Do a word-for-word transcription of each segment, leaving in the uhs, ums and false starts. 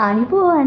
ආයුබෝවන්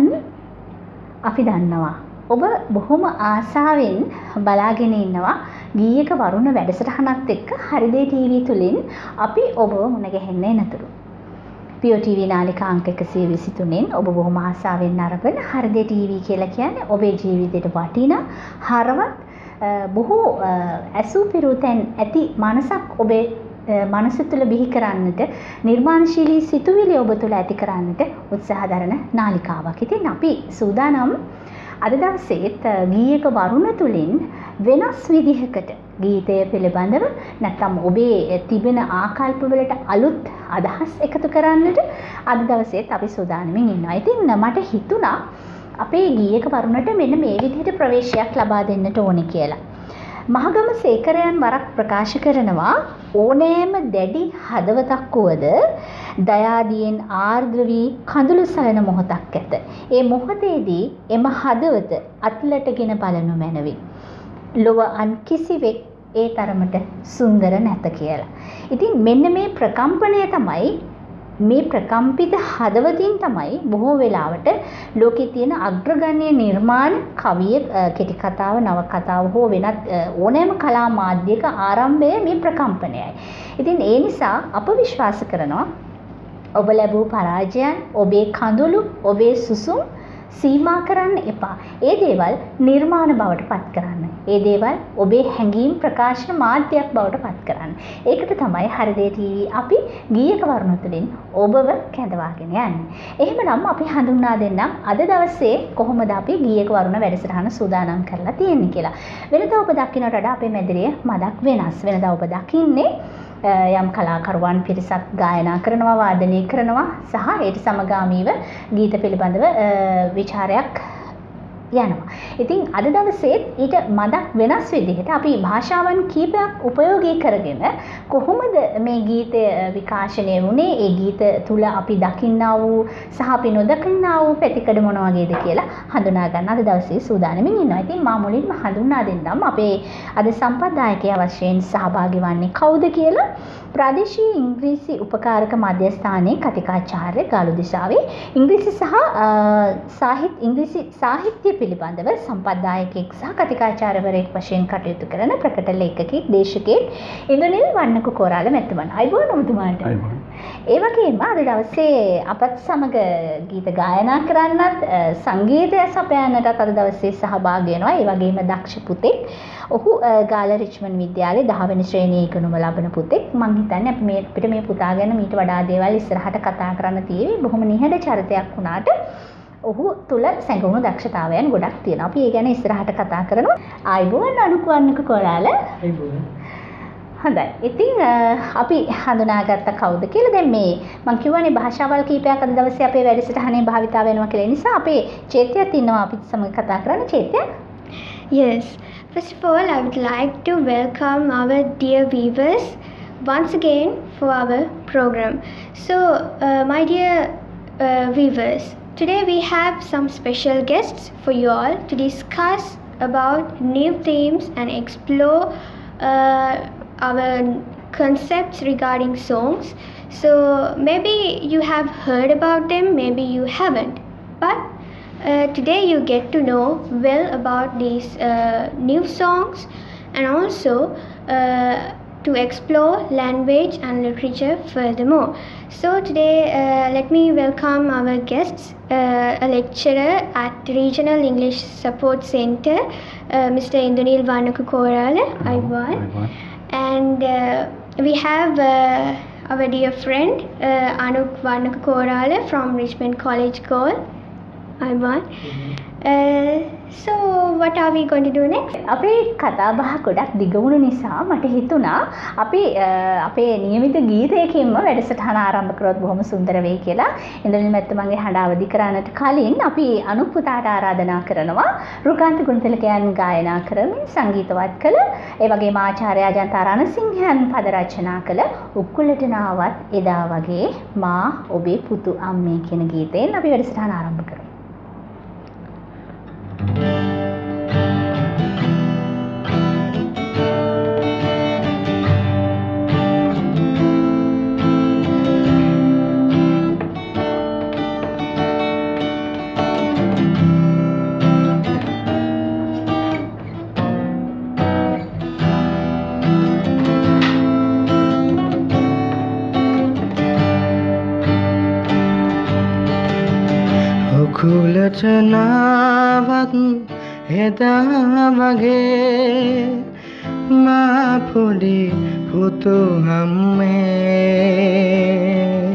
අපි දන්නවා ඔබ බොහොම ආසාවෙන් බලාගෙන ඉන්නවා ගීයක වරුණ වැඩසටහනත් එක්ක හරිදේ ටීවී තුලින් අපි ඔබව මුණ ගැහෙන්නේ නැතුරු. පියෝ ටීවී නාලිකා අංක එකසිය විසිතුනෙන් ඔබ බොහොම ආසාවෙන් නරඹන හරිදේ ටීවී කියලා කියන්නේ ඔබේ ජීවිතයට වටිනා හරවත් බොහෝ ඇසු පිරුතෙන් ඇති මනසක් ඔබේ මනස තුළ බිහි කරන්නට නිර්මාණශීලී සිතුවිලි ඔබ තුළ ඇති කරන්නට උත්සාහ දරන නාලිකාවක්. ඉතින් අපි සූදානම් අද දවසේත් ගීයක වරුණ තුලින් වෙනස් විදිහකට ගීතය පිළිබඳව නැත්නම් ඔබේ තිබෙන ආකල්ප වලට අලුත් අදහස් එකතු කරන්නට අද දවසේත් අපි සූදානමින් ඉන්නවා. ඉතින් මට හිතුණා අපේ ගීයක වරුණට මෙන්න මේ විදිහට ප්‍රවේශයක් ලබා දෙන්නට ඕනේ කියලා. මහගම සේකරයන් වරක් ප්‍රකාශ කරනවා ඕනෑම දැඩි හදවතක් වුවද දයාදියෙන් ආර්ද්‍ර වී කඳුළු සලන මොහොතක් ඇත. ඒ මොහොතේදී එම හදවත අත්ලටගෙන බලනු මැනවි. ලොව අන් කිසිවෙක් ඒ තරමට සුන්දර නැත කියලා. ඉතින් මෙන්න මේ ප්‍රකම්පනය තමයි මේ ප්‍රකම්පිත හදවතින් තමයි බොහෝ වෙලාවට ලෝකේ තියෙන අග්‍රගණ්‍ය නිර්මාණ කවිය කෙටි කතාව නව කතාව හෝ වෙනත් ඕනෑම කලා මාධ්‍යයක ආරම්භය මේ ප්‍රකම්පනයයි. ඉතින් ඒ නිසා අප විශ්වාස කරනවා ඔබ ලැබූ පරාජයන් ඔබේ කඳුළු ඔබේ සුසුම් සීමා කරන්න එපා. ඒ දේවල් නිර්මාණ බවට පත් කරන්න. ඒ දේවල් ඔබේ හැඟීම් ප්‍රකාශන මාධ්‍යයක් බවට පත් කරන්න. ඒකට තමයි හරිදේ ටීවී අපි ගීයක වරුණ තුලින් ඔබව කැඳවාගෙන යන්නේ. එහෙමනම් අපි හඳුන්වා දෙන්නම් අද දවසේ කොහොමද අපි ගීයක වරුණ වැඩසටහන සූදානම් කරලා තියෙන්නේ කියලා. වෙනදා ඔබ දකින්නට වඩා අපේ මැදිරිය මදක් වෙනස්. වෙනදා ඔබ දකින්නේ යම් කලාකරුවන් පිරිසක් ගායනා කරනවා වාදනය කරනවා සහ ඒට සමගාමීව ගීත පිළිබඳව විචාරයක් යනවා. ඉතින් අද දවසේත් ඊට මදක් වෙනස් විදිහට අපි භාෂාවන් කීපයක් උපයෝගී කරගෙන කොහොමද මේ ගීතය විකාශනය වුණේ ඒ ගීත තුල අපි දකින්නා වූ සහ අපි නොදකින්නා වූ පැතිකඩ මොන වගේද කියලා හඳුනා ගන්න අද දවසේ සූදානමින් ඉන්නවා. ඉතින් මා මුලින්ම හඳුන්වා දෙන්නම් අපේ අද සම්ප්‍රදායකයා වශයෙන් සහභාගී වන්නේ කවුද කියලා. ප්‍රාදේශීය ඉංග්‍රීසි උපකාරක මධ්‍යස්ථානයේ කතිකාචාර්ය ගාලු දිසාවේ ඉංග්‍රීසි සහ සාහිත්‍ය ඉංග්‍රීසි සාහිත්‍ය පිළිබඳව සම්ප්‍රදායකෙක් සහ කතිකාචාර්යවරයෙක් වශයෙන් කටයුතු කරන ප්‍රකට ලේඛකෙක් දේශකෙක් ඉන්දුනිල් වන්නකු කොරාල මැතිතුමන්. අයිබෝන් ඔබතුමාට. ඒ වගේම අද දවසේ අපත් සමග ගීත ගායනා කරන්නත් සංගීතය සපයන්නටත් අද දවසේ සහභාගී වෙනවා. ඒ වගේම දක්ෂ පුතෙක්. ඔහු ගාල රිච්මන්ඩ් විද්‍යාලයේ දහ වෙනි ශ්‍රේණියේ ඉගෙනුම ලබන පුතෙක්. මම හිතන්නේ අපි මේ අපිට මේ පුතා ගැන මීට වඩා දේවල් ඉස්සරහට කතා කරන්න තියෙවි. බොහොම නිහඬ චරිතයක් වුණාට ඔහු තුල සැඟවුණු දක්ෂතාවයන් ගොඩක් තියෙනවා. අපි ඒ ගැන ඉස්සරහට කතා කරනවා. ආයිබෝන් අනුකවන්නක කොරාල. ආයිබෝන්. හොඳයි. ඉතින් අපි හඳුනාගත්ත කවුද කියලා දැන් මේ මම කියවනේ භාෂාවල් කීපයක් අද දවසේ අපේ වැඩසටහනේ භාවිතා වෙනවා කියලා. නිසා අපේ චේත්‍යත් ඉන්නවා අපිත් සමග කතා කරන්න. චේත්‍ය. Yes. First of all, I would like to welcome our dear viewers once again for our program. So, uh, my dear uh, viewers, today we have some special guests for you all to discuss about new themes and explore uh, our concepts regarding songs. So, maybe you have heard about them, maybe you haven't, but uh, today you get to know well about these uh, new songs and also uh, to explore language and literature furthermore. So today uh, let me welcome our guests, uh, a lecturer at the Regional English Support Center, uh, Mister Indunil Wanaka Korala, Aiwan. And uh, we have uh, our dear friend uh, Anuk Wanaka Korala from Richmond College Gold, Aiwan. Uh, so what are we going to do next? අපේ කතා බහ ගොඩක් දිග වුණු නිසා මට හිතුණා අපි අපේ නියමිත ගීතයකින්ම වැඩසටහන ආරම්භ කරොත් බොහොම සුන්දර වෙයි කියලා. ඉන්ද්‍රනිල් මැතිතුමන්ගේ හඬ අවදි කරන්නට කලින් අපි අනුප් පුතාට ආරාධනා කරනවා රුකාන්ත ගුණතිලකයන් ගායනා කරමින් සංගීතවත් කළ ඒ වගේම ආචාර්ය අජන්ත රණසිංහයන් පද රචනා කළ උක්කුලට නාවත් එදා වගේ මා ඔබේ පුතු අම්මේ කියන ගීතයෙන් අපි වැඩසටහන ආරම්භ කරමු. උකුලට නාවත් එදා වගේ මා පොඩි පුතු හම්මේ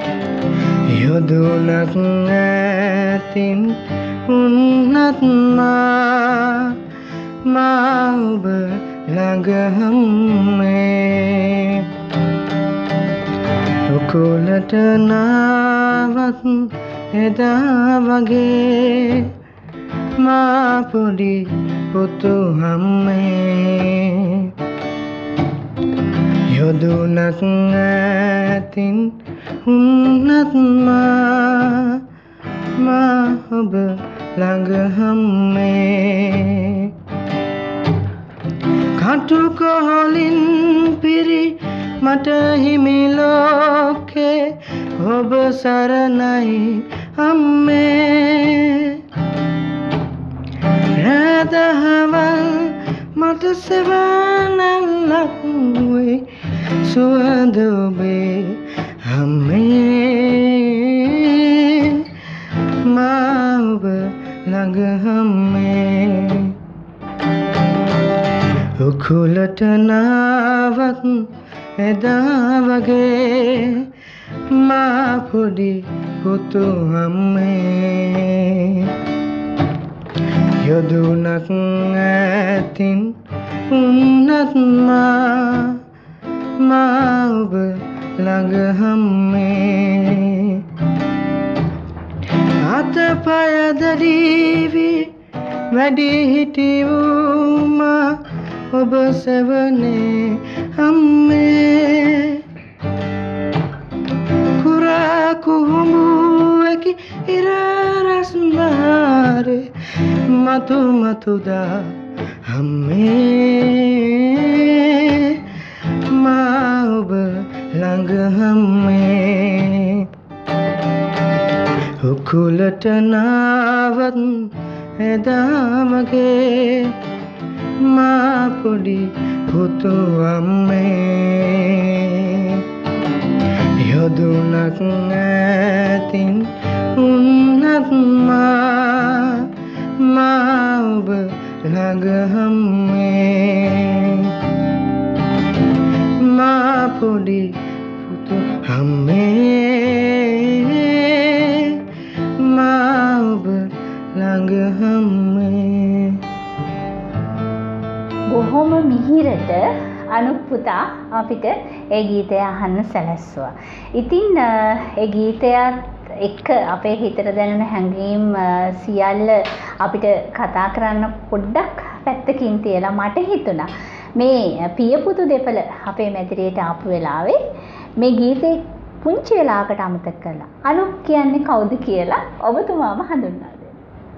යොදුනක් ඇතින් උන්නත් මා මා ඔබ ළඟ හම්මේ උකුලට නාවත් එදා වගේ මා පොඩි පුතු හම්මේ යොදුනක් ඇතින් උන්නත් මා මා ඔබ ළඟ හම්මේ කටුකොහලින් පිරි මට හිමි ලෝකේ ඔබ සරණයි අම්මේ රැදහවල් මට සෙවණැල්ලක් වේ සුවඳ ඔබේ අම්මේ මා ඔබ ළඟ හම්මේ උකුලට නාවත් එදා වගේ මා පොඩි පුතු අම්මේ යොදුනක් ඇතින් උන්නත් මා මා ඔබ ළඟ හම්මේ අතපය දඩීවි වැඩි හිටි වූ මා ඔබ සෙවනේ අම්මේ කුරා කුහුඹුවකි ඉර රස්මාරේ මතු මතුදා අම්මේ මා ඔබ ළඟ හම්මේ උකුලට නාවත් එදා වගේ මා පොඩි පුතු අම්මේ යොදුනක් ඇතින් උන්නත් මා මා ඔබ ළඟ හම්මේ මා පොඩි පුතු අම්මේ මා ඔබ ළඟ හම්මේ බොහොම මිහිරට අනුප් පුතා අපිට ඒ ගීතය අහන්න සැලැස්සුවා. ඉතින් ඒ ගීතයත් එක්ක අපේ හිතට දැනෙන හැඟීම් සියල්ල අපිට කතා කරන්න පොඩ්ඩක් පැත්තකින් තියලා මට හිතුණා මේ පියපුතු දෙපළ අපේ මැදිරියට ආපු වෙලාවේ මේ ගීතේ පුංචි වෙලාවකට අමතක කළා. අනුප් කියන්නේ කවුද කියලා ඔබතුමාම හඳුන්වා දෙන්න.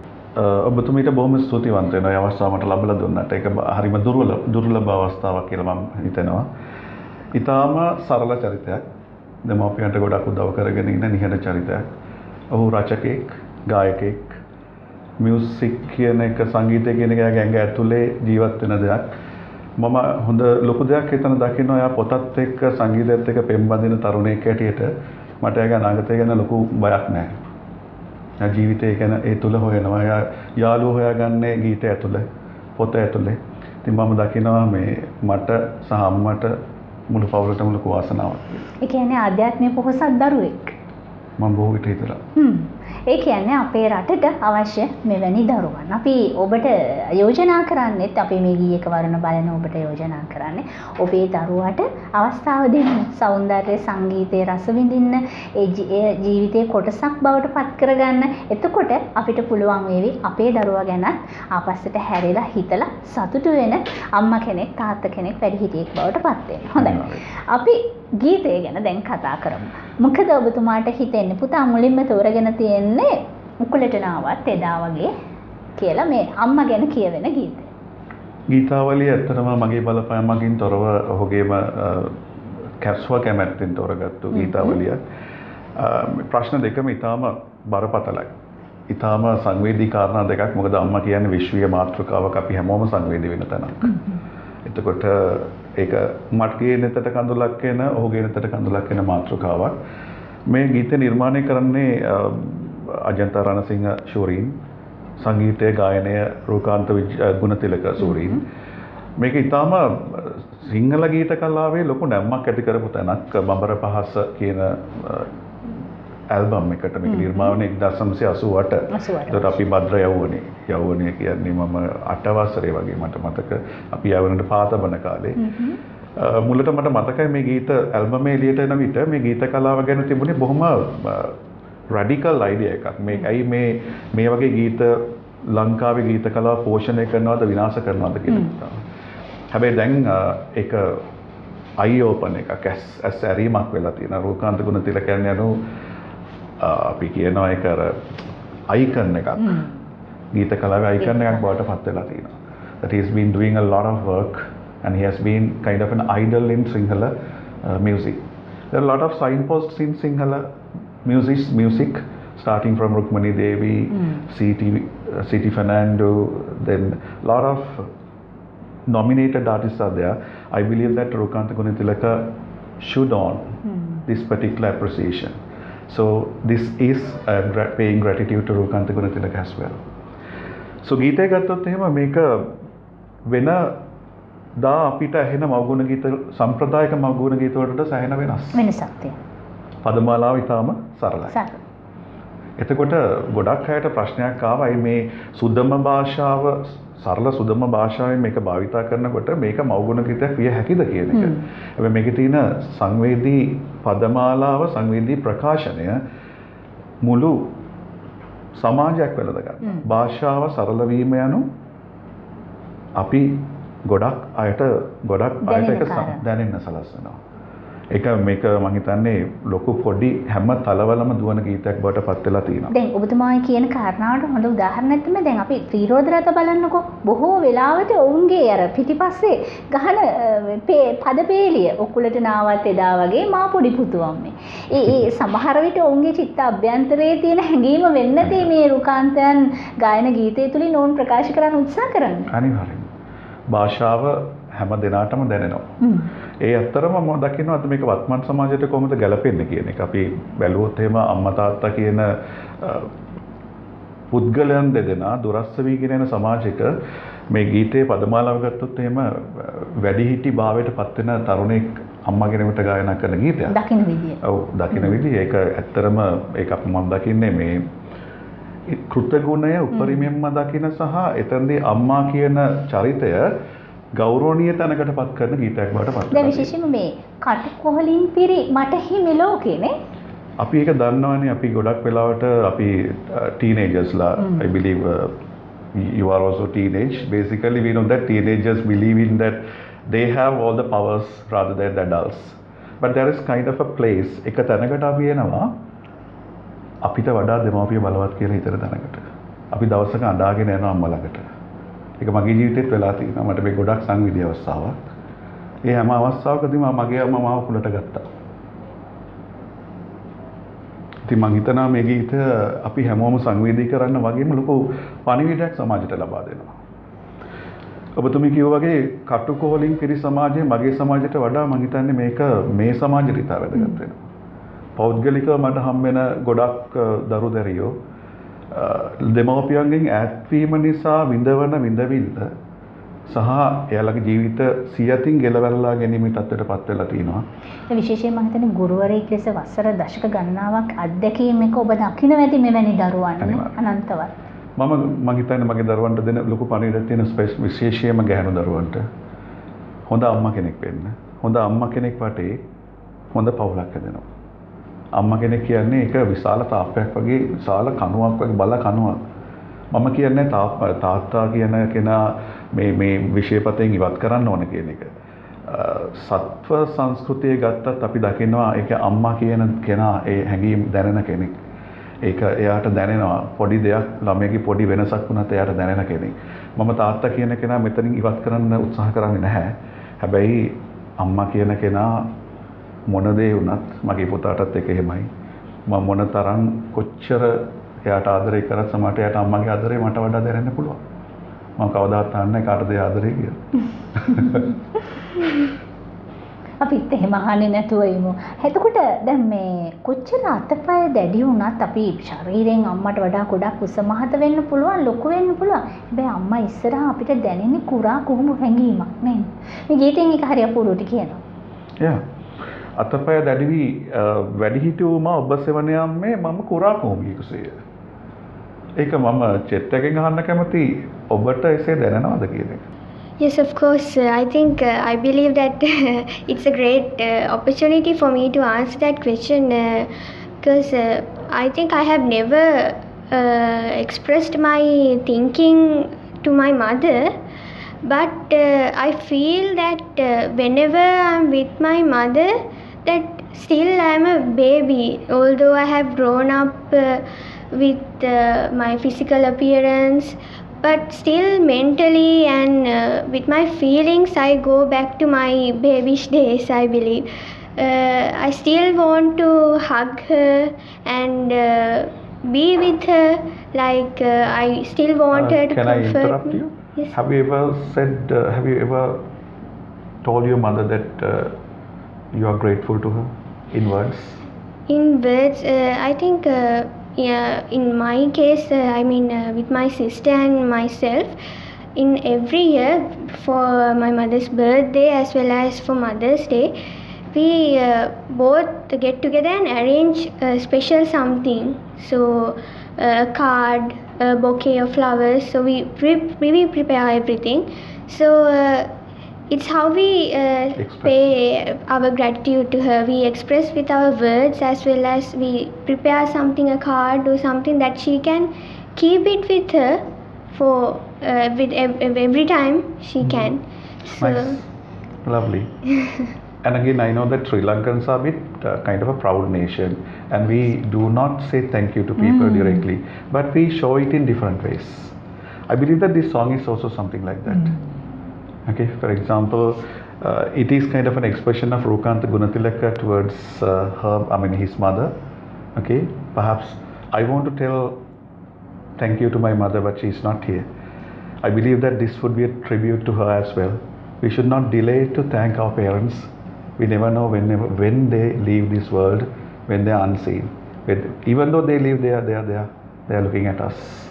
ඔබතුමීට බොහොම ස්තුතිවන්ත වෙනවා මේ අවස්ථාව මට ලැබලා දුන්නාට. ඒක හරිම දුර්වල දුර්ලභ අවස්ථාවක් කියලා මම හිතනවා. ඊටාම සරල චරිතයක්. දෙමාපියන්ට ගොඩක් උදව් කරගෙන ඉන්න නිහඬ චරිතයක්. ඔහු රචකෙක්, ගායකෙක්, මියුසික් කියන එක සංගීතය කියන එක ඇඟ ඇතුලේ ජීවත් වෙන දෙයක්. මම හොඳ ලොකු දෙයක් හිතන දකින්න එයා පොතත් එක්ක සංගීතයත් එක්ක පෙම්බඳින තරුණයෙක් හැටියට මට එයාගේ අනාගතය ගැන ලොකු බයක් නැහැ. එයා ජීවිතය ගැන ඒ තුල හොයනවා. එයා යාළුවෝ හොයාගන්නේ ගීතය ඇතුලේ, පොත ඇතුලේ. ඉතින් මම දකිනවා මේ මට සහ අම්මට මුළු පවුලටම ලොකු වාසනාවක්. ඒ කියන්නේ ආධ්‍යාත්මික පොහොසත් දරුවෙක්. මම බොහෝ විට හිතලා. හ්ම්. ඒ කියන්නේ අපේ රටට අවශ්‍ය මෙවැනි දරුවන්. අපි ඔබට යෝජනා කරන්නේත් අපි මේ ගීයක වර්ණ බලන ඔබට යෝජනා කරන්නේ ඔබේ දරුවාට අවස්ථාව දෙන්න, සෞන්දර්ය සංගීතයේ රස විඳින්න, ඒ ජීවිතයේ කොටසක් බවට පත් කරගන්න. එතකොට අපිට පුළුවන් වේවි අපේ දරුවා ගැනත් ආපස්සට හැරිලා හිතලා සතුටු වෙන අම්මා කෙනෙක්, තාත්තා කෙනෙක්, වැඩිහිටියෙක් බවට පත් වෙන්න. හොඳයි. අපි ගීතය ගැන දැන් කතා කරමු. මොකද ඔබතුමාට හිතෙන්නේ පුතා මුලින්ම තෝරගෙන තියෙන්නේ උකුලට නාවත් එදා වගේ කියලා මේ අම්මා ගැන කියවෙන ගීතය. ගීතාවලිය ඇත්තටම මගේ බලපෑමකින් තොරව ඔහුගේම කැස්ව කැමැත්තෙන් තෝරගත්තු ගීතාවලිය. ප්‍රශ්න දෙකම ඊටාම බරපතලයි. ඊටාම සංවේදී කාරණා දෙකක්. මොකද අම්මා කියන්නේ විශ්වීය මාතෘකාවක්, අපි හැමෝම සංවේදී වෙන තැනක්. එතකොට ඒක මටගේ නෙතට කඳුලක් වෙන, ඔහුගේ නෙතට කඳුලක් වෙන මාතෘකාවක්. මේ ගීතය නිර්මාණය කරන්නේ අජන්තා රණසිංහ ශූරීන් සංගීතය ගායනය රූකාන්ත ගුණතිලක සූරීන් මේක ඊටාම සිංහල ගීත කලාවේ ලොකු නැම්මක් ඇති කරපු තැනක් බඹර පහස කියන ඇල්බම් එකට මේක නිර්මාණය එක්දාස් නවසිය අසූ අට. ඒකට අපි භද්‍ර යවුවනේ. යවුවනේ කියන්නේ මම අට වසරේ වගේ මට මතක අපි යවුනට පාතබන කාලේ. මුලට මට මතකයි මේ ගීත ඇල්බමේ එළියට එන විට මේ ගීත කලාව ගැන තිබුණේ බොහොම රැඩිකල් අයිඩියා එකක්. මේ ඇයි මේ මේ වගේ ගීත ලංකාවේ ගීත කලාව පෝෂණය කරනවද විනාශ කරනවද කියන එක. හැබැයි දැන් ඒක අයි ඕපන් එකක් ඇස් ඇස් ඇරීමක් වෙලා තියෙනවා. රූකාන්ත ගුණතිලක කියන්නේ අනු අපි කියනවා ඒක අර අයිකන් එකක්. ගීත කලාවේ අයිකන් එකක් බවට පත් වෙලා තියෙනවා. That he has been doing a lot of work and he has been kind of an idol in Sinhala uh, music. There are a lot of signposts in Sinhala music, music starting from Rukmani Devi, mm. C T, uh, C T Fernando, then a lot of nominated artists are there. I believe that Rukanta Gunatilaka should own mm. this particular appreciation. So this is uh, gra- paying gratitude to Rukanta Gunatilaka as well. So ගීතය ගත්තොත් එහෙම මේක වෙන දා අපිට ඇහෙන මව්ගුණ ගීත සම්ප්‍රදායික මව්ගුණ ගීත වලට සෑහෙන වෙනස්. වෙනසක් තියෙනවා. පදමාලාව ඉතාම සරලයි. සරල. එතකොට ගොඩක් අයට ප්‍රශ්නයක් ආවයි මේ සුදම භාෂාව සරල සුදම භාෂාවෙන් මේක භාවිතා කරනකොට මේක මව්ගුණ ගීතයක් විය හැකිද කියන එක. හැබැයි මේකේ තියෙන සංවේදී පදමාලාව සංවේදී ප්‍රකාශනය මුළු සමාජයක් වෙලද ගන්න. භාෂාව සරල වීම යනු අපි ගොඩක් අයට ගොඩක් අයට ඒක දැනෙන්න සලස්වනවා. ඒක මේක මම හිතන්නේ ලොකු පොඩි හැම තලවලම දුවන ගීතයක් බවට පත් වෙලා තියෙනවා. දැන් ඔබතුමායි කියන කාරණාවට හොඳ උදාහරණයක් තමයි දැන් අපි ත්‍රිරෝද රත බලන්නකෝ. බොහෝ වෙලාවට ඔවුන්ගේ අර පිටිපස්සේ ගහන පදපේලිය ඔකුලට නාවත් එදා වගේ මා පොඩි පුතුවම්මේ. ඒ ඒ සමහර විට ඔවුන්ගේ චිත්ත අභ්‍යන්තරයේ තියෙන හැඟීම වෙන්න තේ මේ රුකාන්තයන් ගායන ගීතය තුලින් ඔවුන් ප්‍රකාශ කරන්න උත්සාහ කරන්නේ. අනිවාර්යයෙන්. භාෂාව හැම දිනාටම දැනෙනවා. ඒ අතරම මම දකිනවා අද මේක වත්මන් සමාජයට කොහොමද ගැලපෙන්නේ කියන එක. අපි බැලුවොත් එහෙම අම්මා තාත්තා කියන පුද්ගලයන් දෙදෙනා දුරස්ස වීගෙන යන සමාජයක මේ ගීතයේ පදමාලාව ගත්තොත් එහෙම වැඩිහිටි භාවයට පත් වෙන තරුණෙක් අම්මා කෙනෙකුට ගායනා කරන ගීතයක්. දකින්න විදිය. ඔව් දකින්න විදිය. ඒක ඇත්තරම ඒක අපි මම දකින්නේ මේ කෘතගුණය උපරිමයෙන්ම දකින සහ එතනදී අම්මා කියන චරිතය ගෞරවනීය තැනකට පත් කරන ගීතයක් බවට පත් වෙනවා. දැන් විශේෂයෙන්ම මේ කටුකොහලින් පිරි මට හිමි ලෝකේනේ. අපි ඒක දන්නවනේ අපි ගොඩක් වෙලාවට අපි teenagersලා I believe uh, you are also teenage. Basically we know that teenagers believe in that they have all the powers rather than the adults. But there is kind of a place එක තැනකට අපි එනවා අපිට වඩා දෙමාපිය බලවත් කියලා හිතන තැනකට. අපි දවසක අඬාගෙන යනවා අම්මා ළඟට. ඒක මගේ ජීවිතේත් වෙලා තියෙනවා. මට මේ ගොඩක් සංවේදී අවස්ථාවක්. ඒ හැම අවස්ථාවකදීම මගේ අම්මා මාව කුලට ගත්තා. ඉතින් මං හිතනවා මේ ගීත අපි හැමෝම සංවේදී කරන්න වගේම ලොකු පණිවිඩයක් සමාජයට ලබා දෙනවා. ඔබතුමී කිව්වා වගේ කටුකොහලින් පිරි සමාජය මගේ සමාජයට වඩා මං හිතන්නේ මේක මේ සමාජෙට ඉතා වැදගත් වෙනවා. පෞද්ගලිකව මට හම් වෙන ගොඩක් දරු දැරියෝ දෙමව්පියන්ගෙන් ඈත්වීම නිසා විඳවන විඳවිල්ල සහ එයාලගේ ජීවිත සියතින් ගෙලවලා ගැනීමේ තත්ත්වයටපත් වෙලා තියෙනවා. ඒ විශේෂයෙන්ම මම හිතන්නේ ගුරුවරයෙක් ලෙස වසර දශක ගණනාවක් අත්දැකීම් එක ඔබ දකින්න ඇති මෙවැනි දරුවන් අනන්තවත්. මම මම හිතන්නේ මගේ දරුවන්ට දෙන ලොකු පණිවිඩයක් තියෙන විශේෂයෙන්ම ගැහැණු දරුවන්ට හොඳ අම්මා කෙනෙක් වෙන්න. හොඳ අම්මා කෙනෙක් වටේ හොඳ පවුලක් හදනවා. අම්මා කෙනෙක් කියන්නේ ඒක විශාල තාප්පයක් වගේ විශාල කණුවක් වගේ බල කණුවක්. මම කියන්නේ තාත්තා කියන කෙනා මේ මේ විශේෂපතෙන් ඉවත් කරන්න ඕන කියන එක. සත්ව සංස්කෘතිය ගත්තත් අපි දකිනවා ඒක අම්මා කියන කෙනා ඒ හැඟීම් දැනෙන කෙනෙක්. ඒක එයාට දැනෙනවා පොඩි දෙයක් ළමයාගේ පොඩි වෙනසක් වුණත් එයාට දැනෙන කෙනෙක්. මම තාත්තා කියන කෙනා මෙතනින් ඉවත් කරන්න උත්සාහ කරන්නේ නැහැ. හැබැයි අම්මා කියන කෙනා මොන දේ වුණත් මගේ පුතාටත් ඒක එහෙමයි. මම මොන තරම් කොච්චර එයාට ආදරේ කරත් සමහරට එයාට අම්මගේ ආදරේ මට වඩා දැනෙන්න පුළුවන්. මම කවදාවත් අහන්නේ කාටද ආදරේ කියලා. අපිත් එහෙම අහන්නේ නැතුව ඉමු. එතකොට දැන් මේ කොච්චර අතපය දැඩි වුණත් අපි ශරීරයෙන් අම්මට වඩා ගොඩක් උස මහත වෙන්න පුළුවන්, ලොකු වෙන්න පුළුවන්. හැබැයි අම්මා ඉස්සරහා අපිට දැනෙන්නේ කුරා කුහුඹු හැඟීමක් නේද? මේ ගීතෙන් එක හරි අපූර්වට කියනවා. යා. අතපය දැඩි වී වැඩිහිටියෝ මා ඔබ සෙවණ යම්මේ මම කුරා කුහුඹියෙකුසේය. ඒක මම චෙට් එකෙන් අහන්න කැමති ඔබට එසේ දැනෙනවද කියන එක? Yes, of course. Uh, I think uh, I believe that it's a great uh, opportunity for me to answer that question because uh, uh, I think I have never uh, expressed my thinking to my mother, but uh, I feel that uh, whenever I'm with my mother, that still I'm a baby, although I have grown up uh, with uh, my physical appearance. But still mentally and uh, with my feelings, I go back to my babyish days, I believe. Uh, I still want to hug her and uh, be with her. Like uh, I still want Uh, her to can I comfort interrupt me. you? Yes. Have you ever said, uh, have you ever told your mother that uh, you are grateful to her in words? In words, uh, I think uh, yeah, in my case, uh, I mean uh, with my sister and myself, in every year for my mother's birthday as well as for Mother's Day, we uh, both get together and arrange a special something. So uh, a card, a bouquet of flowers. So we pre- we prepare everything. So uh, it's how we uh, Express. pay our gratitude to her. We express with our words as well as we prepare something, a card or something that she can keep it with her for uh, with ev- ev- every time she can. So Nice. Lovely. And again, I know that Sri Lankans are a bit uh, kind of a proud nation, and we do not say thank you to people directly, but we show it in different ways. I believe that this song is also something like that. Okay, for example, uh, it is kind of an expression of Rukanta Gunatilaka towards uh, her, I mean his mother. Okay, perhaps I want to tell thank you to my mother, but she is not here. I believe that this would be a tribute to her as well. We should not delay to thank our parents. We never know when, when they leave this world, when they are unseen. When, even though they live there, they are there, they are looking at us.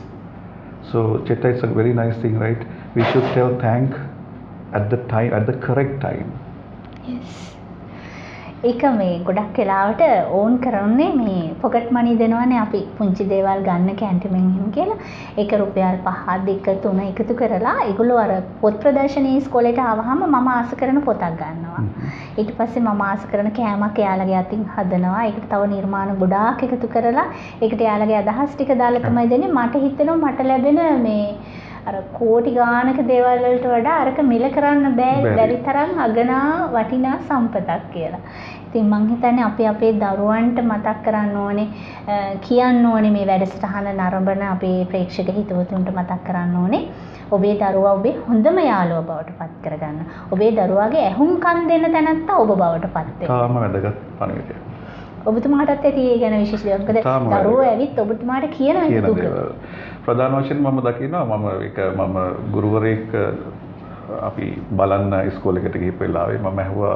So, Chetta, it's a very nice thing, right? We should tell thank at the time, at the correct time. yes. ඒක මේ ගොඩක් වෙලාවට ඕන් කරන්නේ මේ pocket මනි දෙනවනේ අපි පුංචි දේවල් ගන්න කැන්ටිමෙන් එහෙම කියලා. ඒක රුපියල් පහ දෙක තුන එකතු කරලා ඒගොල්ලෝ අර පොත් ප්‍රදර්ශනයේ ඉස්කෝලේට ආවහම මම ආස කරන පොතක් ගන්නවා. ඊට පස්සේ මම ආස කරන කෑමක් එයාලගේ අතින් හදනවා. ඒකට තව නිර්මාණ ගොඩාක් එකතු කරලා ඒකට එයාලගේ අදහස් ටික දාලා තමයි දෙන්නේ. මට හිතෙනවා මට ලැබෙන මේ අර කෝටි ගානක දේවල් වලට වඩා අරක මිල කරන්න බෑ බැරි තරම් අගනා වටිනා සම්පතක් කියලා. ඉතින් මං හිතන්නේ අපි අපේ දරුවන්ට මතක් කරන්න ඕනේ කියන්න ඕනේ මේ වැඩසටහන නරඹන අපේ ප්‍රේක්ෂක හිතවතුන්ට මතක් කරන්න ඕනේ ඔබේ දරුවා ඔබේ හොඳම යාළුවා බවට පත් කරගන්න. ඔබේ දරුවාගේ ඇහුම්කන් දෙන තැනත්තා ඔබ බවට පත් වෙන්න. තාම වැදගත් පණිවිඩය. ඔබතුමාටත් ඇති ඒ ගැන විශේෂ දෙයක්. මොකද දරුවෝ ඇවිත් ඔබතුමාට කියන එක දුක. ප්‍රධාන වශයෙන් මම දකිනවා මම ඒක මම ගුරුවරයෙක් අපි බලන්න ඉස්කෝලේකට ගිහපු වෙලාවේ මම ඇහුවා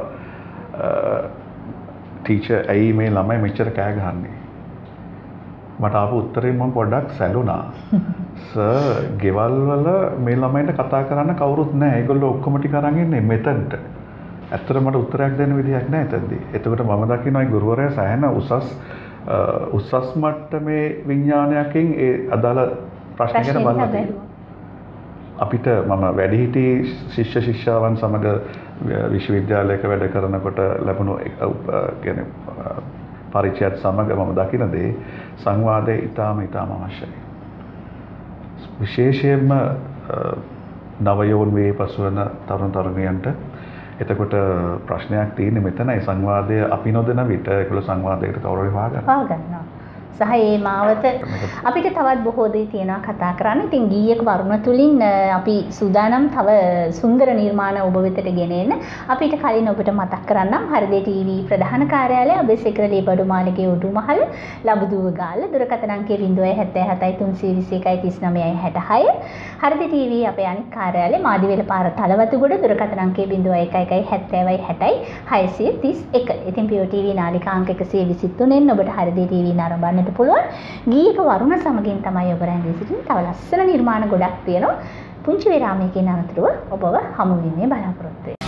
ටීචර් ඇයි මේ ළමයි මෙච්චර කෑ ගහන්නේ? මට ආපු උත්තරේ මම පොඩ්ඩක් සැලුනා. සර් ගෙවල් වල මේ ළමයින්ට කතා කරන්න කවුරුත් නැහැ. ඒගොල්ලෝ ඔක්කොම ටික අරන් ඉන්නේ මෙතනට. ඇත්තට මට උත්තරයක් දෙන්න විදිහක් නැහැ එතනදී. එතකොට මම දකිනවා ඒ ගුරුවරයා සෑහෙන උසස් උසස් මට්ටමේ විඥානයකින් ඒ අදාළ ප්‍රශ්න ගැන බලලා තියෙනවා. අපිට මම වැඩිහිටි ශිෂ්‍ය ශිෂ්‍යාවන් සමග විශ්වවිද්‍යාලයක වැඩ කරනකොට ලැබුණු කියන්නේ පරිචයත් සමග මම දකින දේ සංවාදයේ ඊටාම ඊටාම අවශ්‍යයි. විශේෂයෙන්ම නවයෝන් වේ පසුවන තරුණ තරුණියන්ට එතකොට ප්‍රශ්නයක් තියෙන්නේ මෙතනයි සංවාදය අපි නොදෙන විට ඒකල සංවාදයකට කවුරු හරි වහගන්නවා. වහගන්නවා. සහ ඒ මාවත අපිට තවත් බොහෝ දේ තියෙනවා කතා කරන්න. ඉතින් ගීයක වරුණ තුලින් අපි සූදානම් තව සුන්දර නිර්මාණ ඔබ වෙතට ගෙන එන්න. අපිට කලින් ඔබට මතක් කරන්නම් හරිදේ ටීවී ප්‍රධාන කාර්යාලය අබේසේකර ලීබඩු මාලිගයේ උඩුමහල ලබුදුව ගාල්ල දුරකථන අංකය zero seven seven seven three two one one three nine six six. හරිදේ ටීවී අපේ අනිත් කාර්යාලය මාදිවෙල පාර තලවතුගොඩ දුරකථන අංකය zero one one one seven seven six six three one. ඉතින් පියෝ ටීවී නාලිකා අංක one twenty-three න් ඔබට හරිදේ ටීවී නරඹන්නට පුළුවන්. ගීයක වරුණ සමගින් තමයි ඔබ රැඳී සිටින්නේ. තව ලස්සන නිර්මාණ ගොඩක් තියෙනවා. පුංචි විරාමයකින් අනතුරුව ඔබව හමු වීමේ බලාපොරොත්තු වෙනවා.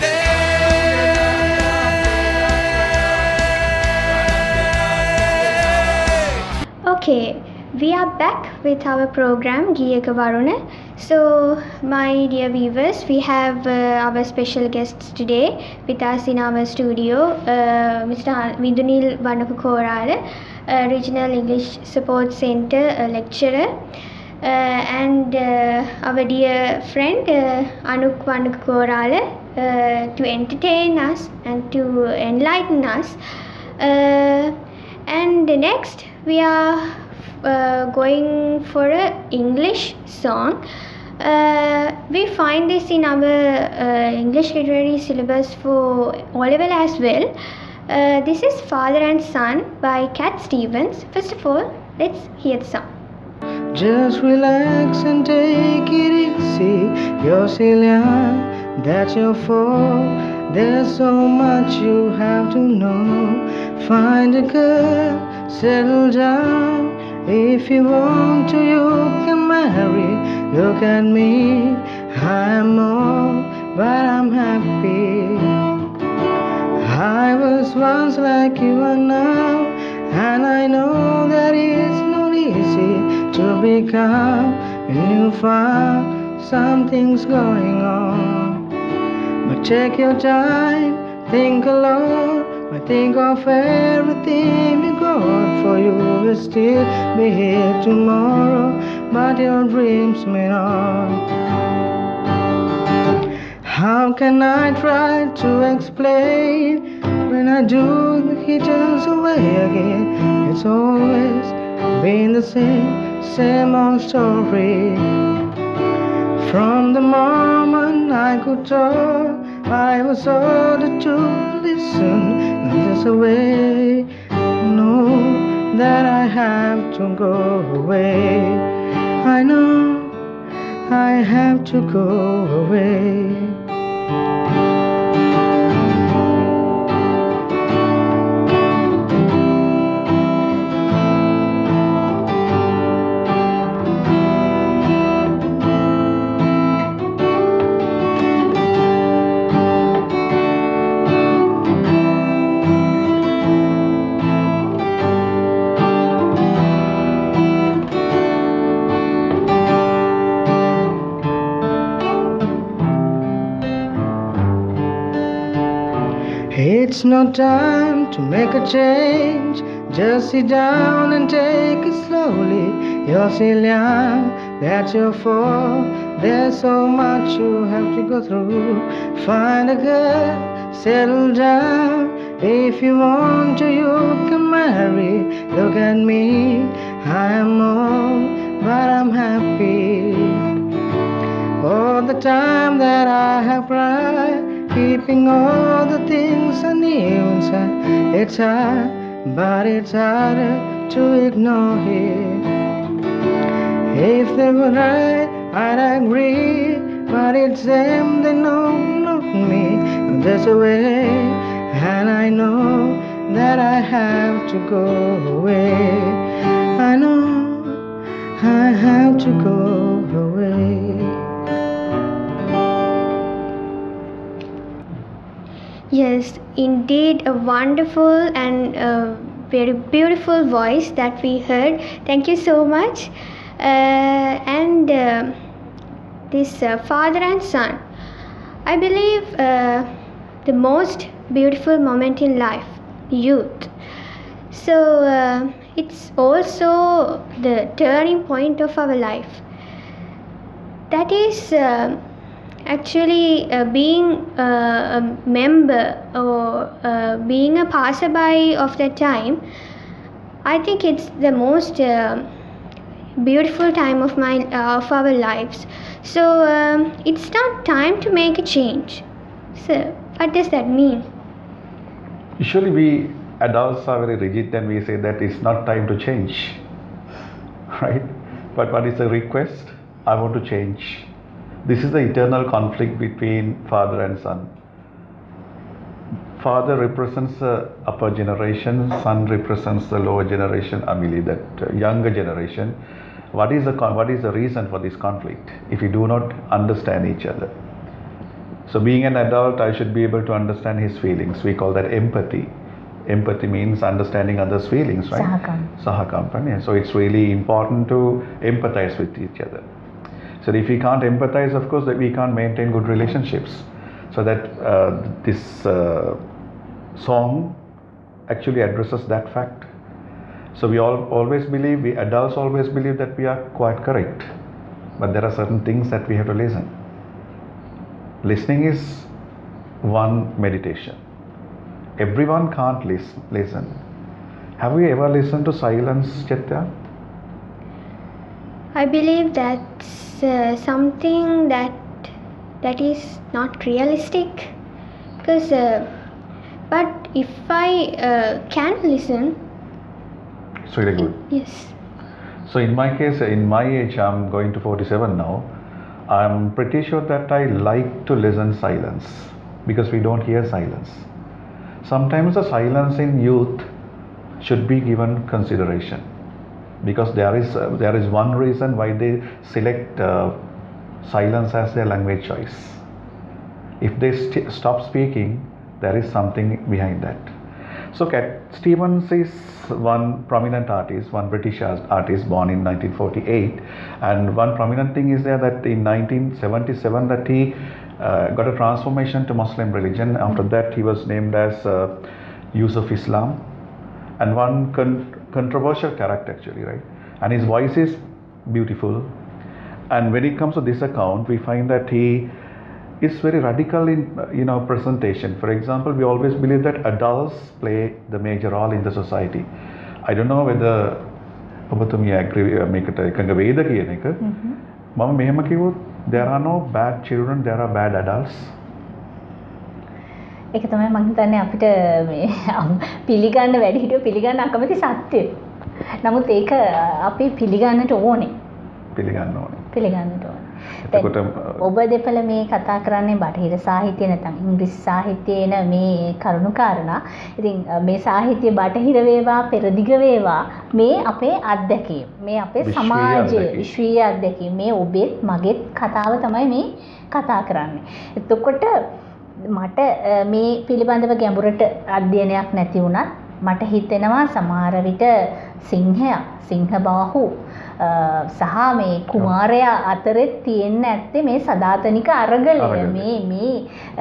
Okay, we are back with our program Giyaka Varuna. So, my dear viewers, we have uh, our special guests today with us in our studio, uh, Mister Vindunil Vanakukorala, uh, Regional English Support Center uh, lecturer, uh, and uh, our dear friend uh, Anuk Vanakukorala uh, to entertain us and to enlighten us. Uh, and next, we are uh, going for an English song. Uh, we find this in our uh, English literary syllabus for O level as well. Uh, this is Father and Son by Cat Stevens. First of all, let's hear the song. Just relax and take it easy. You're still young, that's your fault. There's so much you have to know. Find a girl, settle down. If you want to, you can marry. Look at me, I'm old, but I'm happy. I was once like you are now, and I know that it's not easy to become when you find something's going on. But take your time, think alone. But think of everything you got, for you will still be here tomorrow, but your dreams may not. How can I try to explain? When I do, he turns away again. It's always been the same, same old story. From the moment I could talk, I was ordered to listen. And there's a way, know that I have to go away. I know I have to go away. It's no time to make a change. Just sit down and take it slowly. You're still young, that's your fault. There's so much you have to go through. Find a girl, settle down. If you want to, you can marry. Look at me, I'm old, but I'm happy. All the time that I have cried, keeping all the things I knew inside. It's hard, but it's harder to ignore it. If they were right, I'd agree, but it's them, they know, not me. There's a way, and I know that I have to go away. I know I have to go away. Yes, indeed, a wonderful and uh, very beautiful voice that we heard. Thank you so much. Uh, and uh, this uh, Father and Son, I believe uh, the most beautiful moment in life, youth. So uh, it's also the turning point of our life. That is uh, actually uh, being uh, a member or uh, being a passerby of that time. I think it's the most uh, beautiful time of my uh, of our lives. So um, it's not time to make a change. So what does that mean? Usually we adults are very rigid and we say that it's not time to change, right? But what is the request? I want to change. This is the eternal conflict between father and son. Father represents the upper generation, son represents the lower generation, I believe that uh, younger generation. What is the con- what is the reason for this conflict if we do not understand each other? So being an adult, I should be able to understand his feelings. We call that empathy. Empathy means understanding others' feelings, right? Sahakam. Sahakam. So it's really important to empathize with each other. So if we can't empathize, of course, that we can't maintain good relationships. So that uh, this uh, song actually addresses that fact. So we all always believe, we adults always believe that we are quite correct, but there are certain things that we have to listen. Listening is one meditation. Everyone can't listen. listen. Have you ever listened to silence, Chetya? I believe that's uh, something that that is not realistic. Because, uh, but if I uh, can listen, It's really good. yes. So in my case, in my age, I'm going to forty-seven now. I'm pretty sure that I like to listen silence because we don't hear silence. Sometimes the silence in youth should be given consideration because there is uh, there is one reason why they select uh, silence as their language choice. If they st- stop speaking, there is something behind that. So Cat Stevens is one prominent artist, one British artist born in nineteen forty-eight, and one prominent thing is there that in nineteen seventy-seven that he uh, got a transformation to Muslim religion. After that he was named as uh, Yusuf Islam, and one con- controversial character actually, right? And his voice is beautiful, and when it comes to this account we find that he is very radical in you know presentation. For example, we always believe that adults play the major role in the society. I don't know whether ඔබතුමිය agree මේකට එකඟ වේද කියන එක. මම මෙහෙම කිව්වොත් there are no bad children, there are bad adults. ඒක තමයි මම හිතන්නේ අපිට මේ පිළිගන්න වැඩි හිටියෝ පිළිගන්න අකමැති සත්‍යය. නමුත් ඒක අපි පිළිගන්නට ඕනේ. පිළිගන්න ඕනේ. පිළිගන්නට ඕනේ. එතකොට ඔබ දෙපළ මේ කතා කරන්නේ බටහිර සාහිත්‍ය නැත්නම් ඉංග්‍රීසි සාහිත්‍යේන මේ කරුණු කාරණා. ඉතින් මේ සාහිත්‍ය බටහිර වේවා පෙරදිග වේවා මේ අපේ අත්දැකීම්. මේ අපේ සමාජයේ විශ්වීය අත්දැකීම්. මේ ඔබෙත් මගෙත් කතාව තමයි මේ කතා කරන්නේ. එතකොට මට මේ පිළිබඳව ගැඹුරට අධ්‍යයනයක් නැති වුණත් මට හිතෙනවා සමහර විට සිංහයා සිංහබාහු සහ මේ කුමාරයා අතරේ තියෙන්න ඇත්තේ මේ සදාතනික අරගලය මේ මේ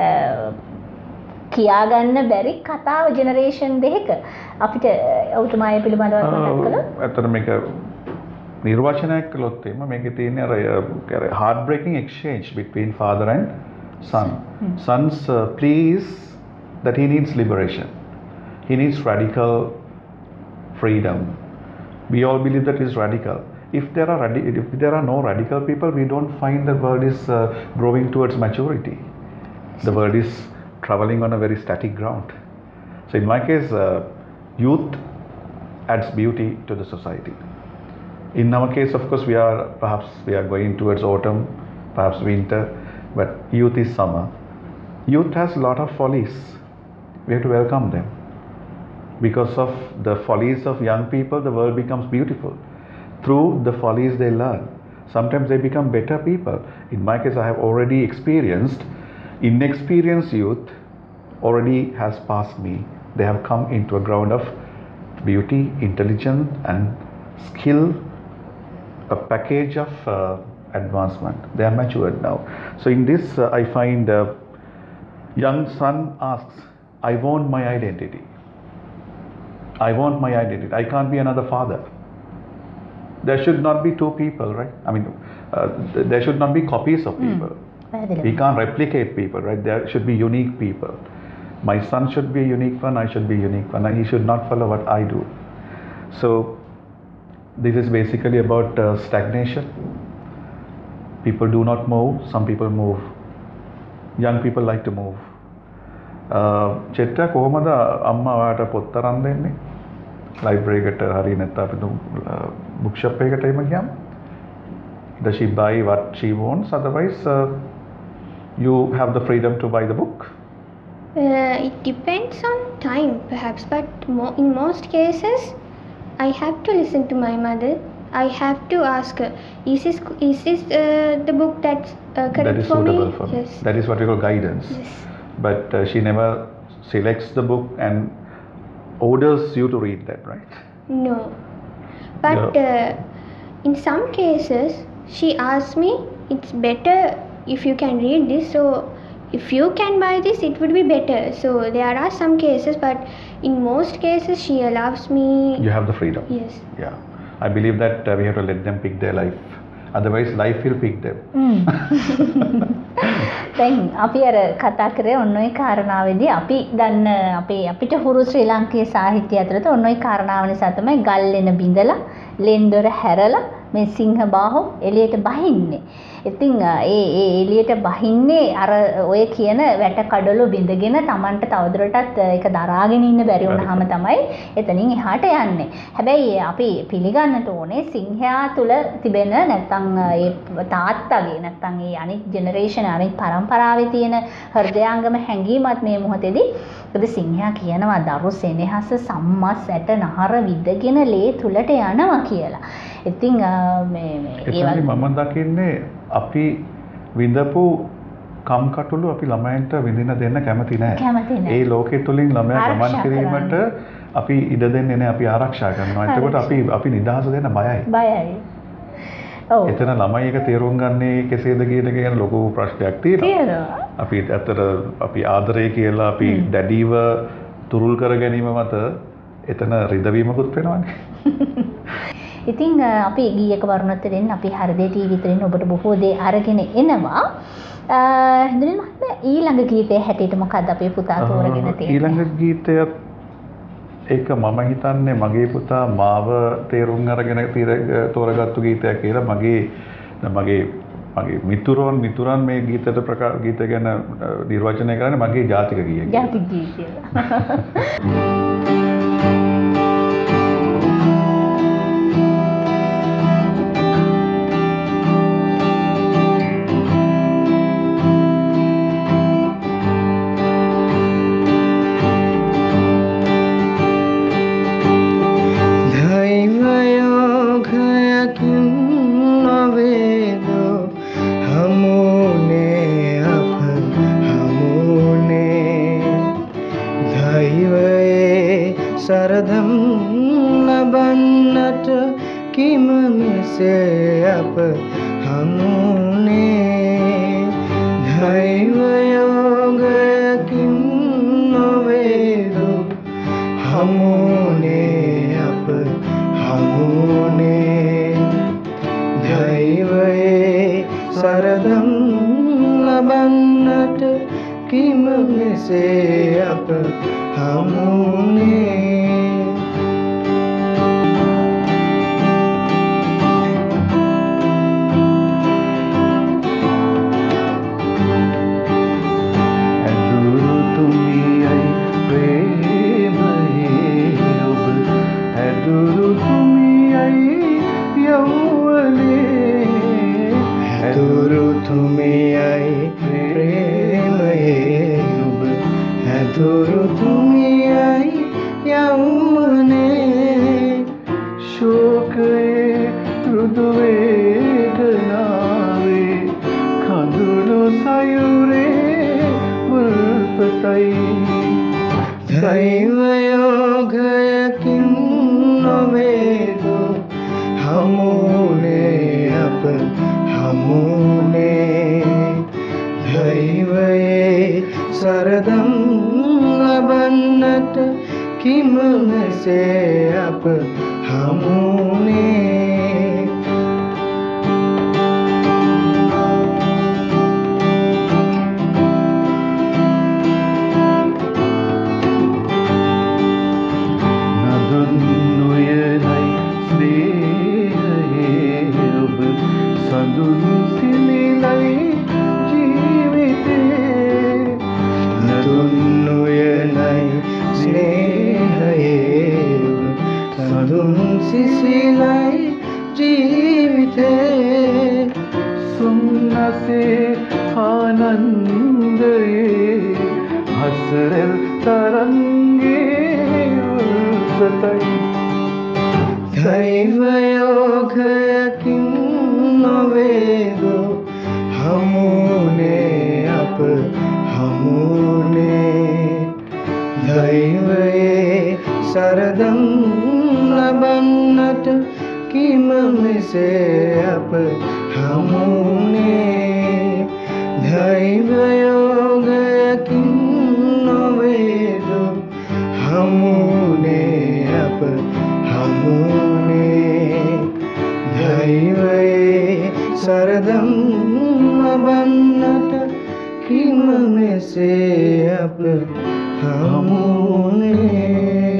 කියාගන්න බැරි කතාව ජෙනරේෂන් දෙකක අපිට ඔබතුමාය පිළිබඳව මතක් කළොත් අතන මේක නිර්වචනයක් කළොත් එimhe මේකේ තියෙන අර heart breaking exchange between father and son. Hmm. Son's uh, plea is that he needs liberation. He needs radical freedom. We all believe that is radical. If there are radi- if there are no radical people, we don't find the world is uh, growing towards maturity. The world is traveling on a very static ground. So in my case, uh, youth adds beauty to the society. In our case, of course, we are perhaps we are going towards autumn, perhaps winter, but youth is summer. Youth has a lot of follies. We have to welcome them. Because of the follies of young people, the world becomes beautiful. Through the follies they learn. Sometimes they become better people. In my case, I have already experienced, inexperienced youth already has passed me. They have come into a ground of beauty, intelligence and skill, a package of uh, advancement. They are matured now. So in this, uh, I find uh, young son asks, I want my identity. I want my identity. I can't be another father. There should not be two people, right? I mean, uh, th- there should not be copies of people. Mm. We can't replicate people, right? There should be unique people. My son should be a unique one. I should be a unique one. And he should not follow what I do. So this is basically about uh, stagnation. People do not move, some people move. Young people like to move. චෙට්ටා කොහොමද අම්මා ඔයාට පොත් අරන් දෙන්නේ? Library එකට හරිය නැත්නම් අපි බුක් ෂොප් එකකට එම ගියාම does she buy what she wants? Otherwise uh, you have the freedom to buy the book. Uh, it depends on time perhaps, but mo- in most cases I have to listen to my mother. I have to ask her, is this is this uh, the book that's uh, correct that is for me? suitable for me. Yes. That is what we call guidance. Yes. But uh, she never selects the book and orders you to read that, right? No, but Yeah. uh, in some cases she asks me, it's better if you can read this, so if you can buy this it would be better. So there are some cases, but in most cases she allows me. You have the freedom. Yes. Yeah. I believe that uh, we have to let them pick their life. Otherwise life will pick them. දැන් අපි අර කතා කරේ ඔන්න ඔය කාරණාවේදී අපි දන්න අපේ අපිට හුරු ශ්‍රී ලාංකීය සාහිත්‍යය ඇතුළත ඔන්න ඔය කාරණාව නිසා තමයි ගල්ලෙන බිඳලා ලෙන්දොර හැරලා මේ සිංහ බාහුව එළියට බහින්නේ. ඉතින් ඒ ඒ එළියට බහින්නේ අර ඔය කියන වැට කඩළු බිඳගෙන Tamanට තවදුරටත් ඒක දරාගෙන ඉන්න බැරි වුණාම තමයි එතනින් එහාට යන්නේ. හැබැයි අපි පිළිගන්නට ඕනේ සිංහයා තුල තිබෙන නැත්තම් ඒ තාත්තගේ නැත්තම් ඒ අනිත් ජෙනරේෂන් අනිත් පරම්පරාවේ තියෙන හෘදයාංගම හැඟීමත් මේ මොහොතේදී ඒකද සිංහයා කියනවා දරු සෙනෙහස සම්මස් ඇට නහර විදගෙන ලේ තුලට යනවා කියලා. ඉතින් මේ මේ ඒ වගේ මම දකින්නේ අපි විඳපු කම්කටොළු අපි ළමයින්ට විඳින්න දෙන්න කැමති නැහැ. කැමති නැහැ. ඒ ලෝකෙ තුලින් ළමයා ගමන් ආරක්ෂා කිරීමට අපි ඉඩ දෙන්නේ නැහැ. අපි ආරක්ෂා කරනවා. එතකොට අපි අපි නිදහස දෙන්න බයයි. බයයි. ඔව්. එතන ළමයි එක තේරුම් ගන්නේ කෙසේද කියන එක ගැන ලොකු ප්‍රශ්නයක් තියෙනවා. තියෙනවා. අපි ඇත්තට අපි ආදරය කියලා අපි දැඩිව තුරුල් කර ගැනීම මත එතන රිදවීමකුත් වෙනවානේ. ඉතින් අපි ගීයක වරුණත් දෙන්න අපි හෘදේ ටීවී තුලින් ඔබට බොහෝ දේ අරගෙන එනවා. හිඳුනිල් මහත්මයා ඊළඟ ගීතය හැටියට මොකක්ද අපේ පුතා තෝරගෙන තියෙන්නේ? ඊළඟ ගීතයත් ඒක මම හිතන්නේ මගේ පුතා මාව තේරුම් අරගෙන තෝරගත්තු ගීතයක් කියලා. මගේ මගේ මගේ මිතුරන් මිතුරන් මේ ගීතයට ප්‍රකාශ ගීත ගැන නිර්වචනය කරන්නේ මගේ ජාතික ගීයක්. ජාතික ගීතය. සරදම් ලබන්නට කිම මෙසේ අප හමුනේ දෛවයෝගයකින් නොවේදු හමුනේ අප හමුනේ දෛවයේ සරදම් ලබන්නට කිම මෙසේ අප හමුනේ දෛවයෝගයකින් නොවේදු හමුනේ අප හමුනේ දෛවයේ සරදම් ලබන්නට කිම මෙසේ අප හමුනේ නදුන් නොයද ගන්ධයේ හසරෙල් තරංගේ උල්සතයි දෛවයෝගයකින් නොවේදු හමුනේ අප හමුනේ දෛවයේ සරදම් ලබන්නට කිම මෙසේ අප හමුනේ දෛවයෝගයකින් නොවේදු හමුනේ අප හමුනේ දෛවයේ සරදම් ලබන්නට කිම මෙසේ අප හමුනේ.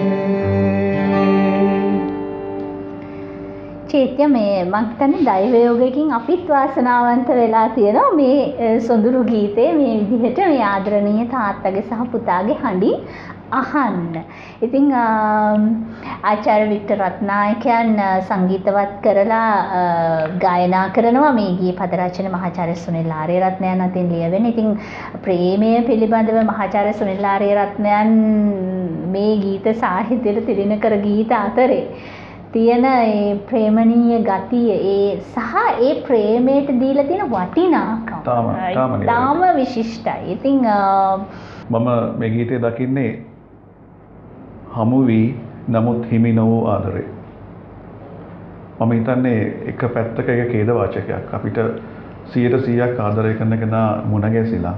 චෛත්‍ය මේ මම හිතන්නේ දෛවයෝගයකින් අපිත් වාසනාවන්ත වෙලා තියෙනවා මේ සොඳුරු ගීතේ මේ විදිහට මේ ආදරණීය තාත්තගේ සහ පුතාගේ හඬින් අහන්න. ඉතින් ආචාර්ය වික්ටර් රත්නායකයන් සංගීතවත් කරලා ගායනා කරනවා මේ ගී පද රචන මහාචාර්ය සුනිල් ආරියරත්නයන් අතින් ලියවෙන. ඉතින් ප්‍රේමය පිළිබඳව මහාචාර්ය සුනිල් ආරියරත්නයන් මේ ගීත සාහිත්‍යයට තිරින කර ගීත අතරේ තියෙන ඒ ප්‍රේමණීය ගතිය ඒ සහ ඒ ප්‍රේමයට දීලා තියෙන වටිනාකම තාම විශිෂ්ටයි. ඉතින් මම මේ ගීතේ දකින්නේ හමු වී නමුත් හිමි නො වූ ආදරේ. මම හිතන්නේ එක පැත්තක එක ඛේද වාචකයක්. අපිට සියයට සීයක් ආදරය කරන කෙනා මුණ ගැසිලා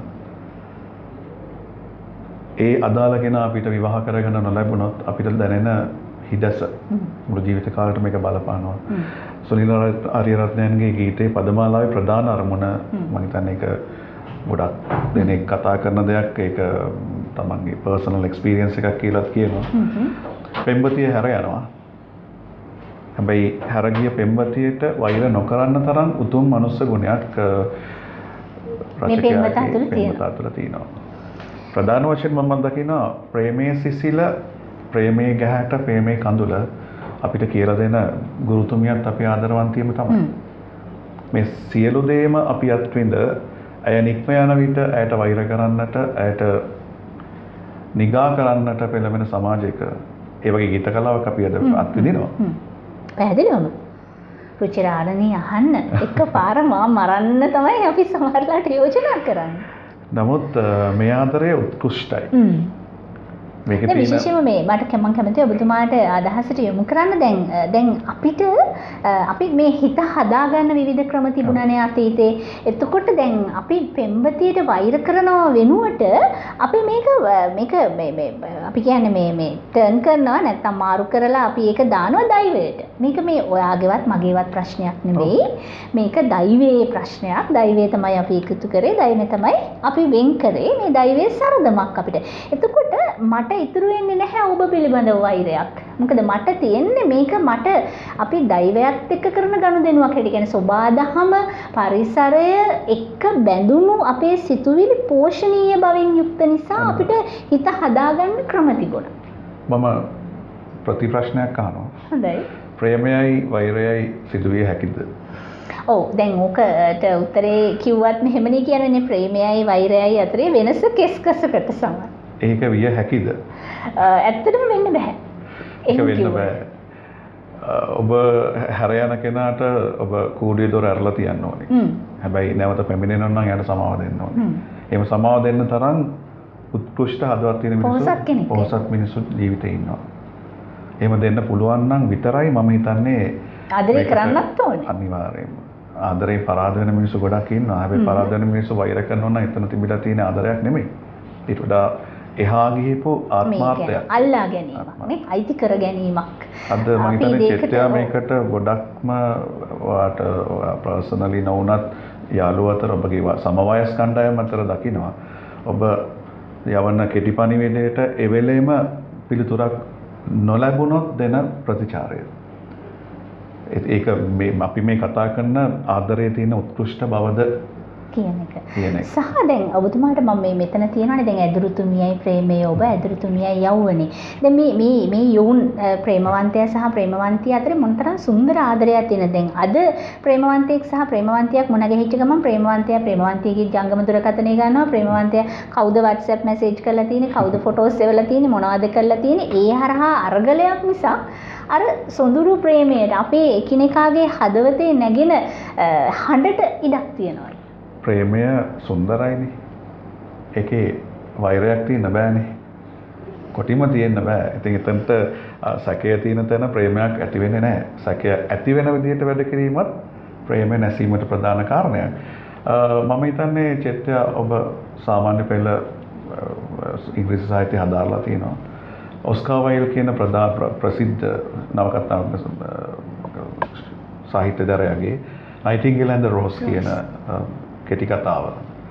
ඒ අදාළ කෙනා අපිට විවාහ කරගන්න නොලැබුණොත් අපිට දැනෙන හිදස මුළු ජීවිත කාලෙට මේක බලපානවා. සුනිල් ආරියරත්නයන්ගේ ගීතේ පදමාලාවේ ප්‍රධාන අරමුණ මම හිතන්නේ ඒක ගොඩක් දෙනෙක් කතා කරන දෙයක්. ඒක තමන්ගේ පර්සනල් එක්ස්පීරියන්ස් එකක් කියලාත් කියනවා. පෙම්වතිය හැර යනවා. හැබැයි හැර ගිය පෙම්වතියට වෛර නොකරන්න තරම් උතුම් මනුස්ස ගුණයක් රචකයාගේ පෙම්වතා තුළ තියෙනවා. ප්‍රධාන වශයෙන් මම දකිනවා ප්‍රේමයේ සිසිල ප්‍රේමයේ ගැහැට ප්‍රේමයේ කඳුල අපිට කියලා දෙන ගුරුතුමියත් අපේ ආදරවන්තියම තමයි. මේ සියලු දේම අපි අත්විඳ ඇය නික්ම යන විට ඇයට වෛර කරන්නට ඇයට නිගා කරන්නට පෙළඹෙන සමාජයක ඒ වගේ ගීත කලාවක් අපි අද අත්විඳිනවා. පැහැදිලිවම රුචිරාණනී අහන්න එකපාර මා මරන්න තමයි අපි සමහරලාට යෝජනා කරන්නේ. නමුත් මේ ආදරය උත්කෘෂ්ටයි. මේක තියෙන විශේෂයෙන්ම මේ මට මම කැමතියි ඔබතුමාට අදහසට යොමු කරන්න. දැන් දැන් අපිට අපි මේ හිත හදාගන්න විවිධ ක්‍රම තිබුණානේ අතීතේ. එතකොට දැන් අපි පෙම්වතියට වෛර කරනව වෙනුවට අපි මේක මේක මේ මේ අපි කියන්නේ මේ මේ ටර්න් කරනවා නැත්තම් මාරු කරලා අපි ඒක දානවා දෛවයට. මේක මේ ඔයාගේවත් මගේවත් ප්‍රශ්නයක් නෙමෙයි. මේක දෛවයේ ප්‍රශ්නයක්. දෛවය තමයි අපි එකතු කරේ. දෛවය තමයි අපි වෙන් කරේ. මේ දෛවයේ සරදමක් අපිට. එතකොට මට ඉතුරු වෙන්නේ නැහැ ඔබ පිළිබඳව වෛරයක්. මොකද මට තියෙන්නේ මේක මට අපි දෛවයත් එක්ක කරන ගනුදෙනුවක් හැටි. කියන්නේ සෝබාදහම පරිසරය එක්ක බැඳුණු අපේ සිතුවිලි පෝෂණීය බවින් යුක්ත නිසා අපිට හිත හදාගන්න ක්‍රම තිබුණා. මම ප්‍රතිප්‍රශ්නයක් අහනවා. හොඳයි. ප්‍රේමයයි වෛරයයි සිදුවිය හැකිද? ඔව් දැන් ඕකට උත්තරේ කිව්වත් මෙහෙමනේ කියන්නේ ප්‍රේමයයි වෛරයයි අතරේ වෙනස කෙස්කසකට සමයි. ඒක විය හැකිද? ඇත්තටම වෙන්න බෑ. ඒක වෙන්න බෑ. ඔබ හැර යන කෙනාට ඔබ කූඩිය දොර ඇරලා තියන්න ඕනේ. හැබැයි නැවත පැමිණෙනවා නම් එයාට සමාව දෙන්න ඕනේ. එහෙම සමාව දෙන්න තරම් උත්කෘෂ්ඨ හදවත් තියෙන මිනිස්සු පොහොසත් මිනිස්සු ජීවිතේ ඉන්නවා. එහෙම දෙන්න පුළුවන් නම් විතරයි මම හිතන්නේ ආදරේ කරන්නත් ඕනේ. අනිවාර්යයෙන්ම. ආදරේ පරාද වෙන මිනිස්සු ගොඩක් ඉන්නවා. හැබැයි පරාද වෙන මිනිස්සු වෛර කරනවා නම් එතන තිබිලා තියෙන ආදරයක් නෙමෙයි. ඊට වඩා එහා ගිහපු ආත්මාර්ථයක්. අල්ලා ගැනීමක් නේ. අයිති කර ගැනීමක්. අද මම හිතන්නේ චෙට්ටියා මේකට ගොඩක්ම වාට පර්සනලි නොවුනත් යාළුවෝ අතර ඔබගේ සමවයස් කණ්ඩායම් අතර දකිනවා. ඔබ යවන කෙටි පණිවිඩයට එවෙලෙම පිළිතුරක් නොලැබුණොත් දෙන ප්‍රතිචාරය. ඒක මේ අපි මේ කතා කරන ආදරයේ තියෙන උත්කෘෂ්ඨ බවද කියන එක. කියන එක. සහ දැන් ඔබතුමාට මම මේ මෙතන තියෙනවානේ දැන් ඇදුරුතුමියයි ප්‍රේමයේ ඔබ ඇදුරුතුමියයි යවුවනේ. දැන් මේ මේ මේ යෝන් ප්‍රේමවන්තයා සහ ප්‍රේමවන්තිය අතරේ මොනතරම් සුන්දර ආදරයක් තියෙනද දැන් අද ප්‍රේමවන්තයෙක් සහ ප්‍රේමවන්තියක් මුණ ගැහිච්ච ගමන් ප්‍රේමවන්තයා ප්‍රේමවන්තියගේ ජංගම දුරකථනය ගන්නවා ප්‍රේමවන්තයා කවුද WhatsApp message කරලා තියෙන්නේ කවුද photos එවලා තියෙන්නේ මොනවද කරලා තියෙන්නේ ඒ හරහා අරගලයක් නිසා අර සොඳුරු ප්‍රේමයට අපේ එකිනෙකාගේ හදවතේ නැගෙන හඬට ඉඩක් තියෙනවා. ප්‍රේමය සුන්දරයිනේ. ඒකේ වෛරයක් තියෙන්න බෑනේ. කොටිම තියෙන්න බෑ. ඉතින් එතනට සැකය තියෙන තැන ප්‍රේමයක් ඇති වෙන්නේ නැහැ. සැකය ඇති වෙන විදිහට වැඩ කිරීමත් ප්‍රේමය නැසීමට ප්‍රධාන කාරණයක්. මම හිතන්නේ චෛත්‍ය ඔබ සාමාන්‍ය පෙළ ඉංග්‍රීසි සාහිත්‍ය හදාarලා තියෙනවා. ඔස්කා වයිල් කියන ප්‍රධාන ප්‍රසිද්ධ නවකතා සාහිත්‍යදරයාගේ Nightingale and the Rose කියන කෙටි කතාව.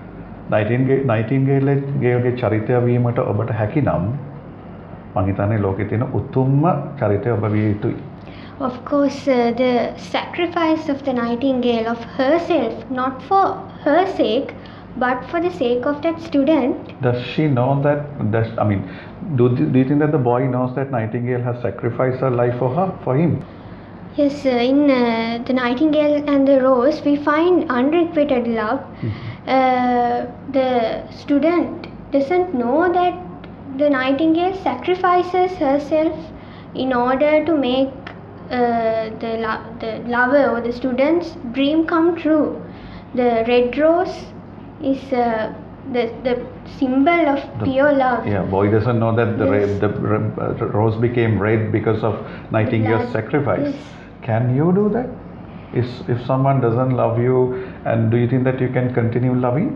නයිටින්ගේල්ගේ චරිතය වීමට ඔබට හැකි නම් මම හිතන්නේ ලෝකේ තියෙන උතුම්ම චරිතය ඔබ විය යුතුයි. Of course, uh, the sacrifice of the Nightingale of herself, not for her sake, but for the sake of that student. Does she know that? Does I mean, do do you think that the boy knows that Nightingale has sacrificed her life for her, for him? Yes, uh, in uh, the Nightingale and the Rose, we find unrequited love. Mm-hmm. Uh, the student doesn't know that the Nightingale sacrifices herself in order to make uh, the lo- the lover or the student's dream come true. The red rose is uh, the the symbol of The- pure love. Yeah, boy doesn't know that the Yes. red, the uh, rose became red because of Nightingale's blood. sacrifice. Yes. Can you do that? If if someone doesn't love you, and do you think that you can continue loving?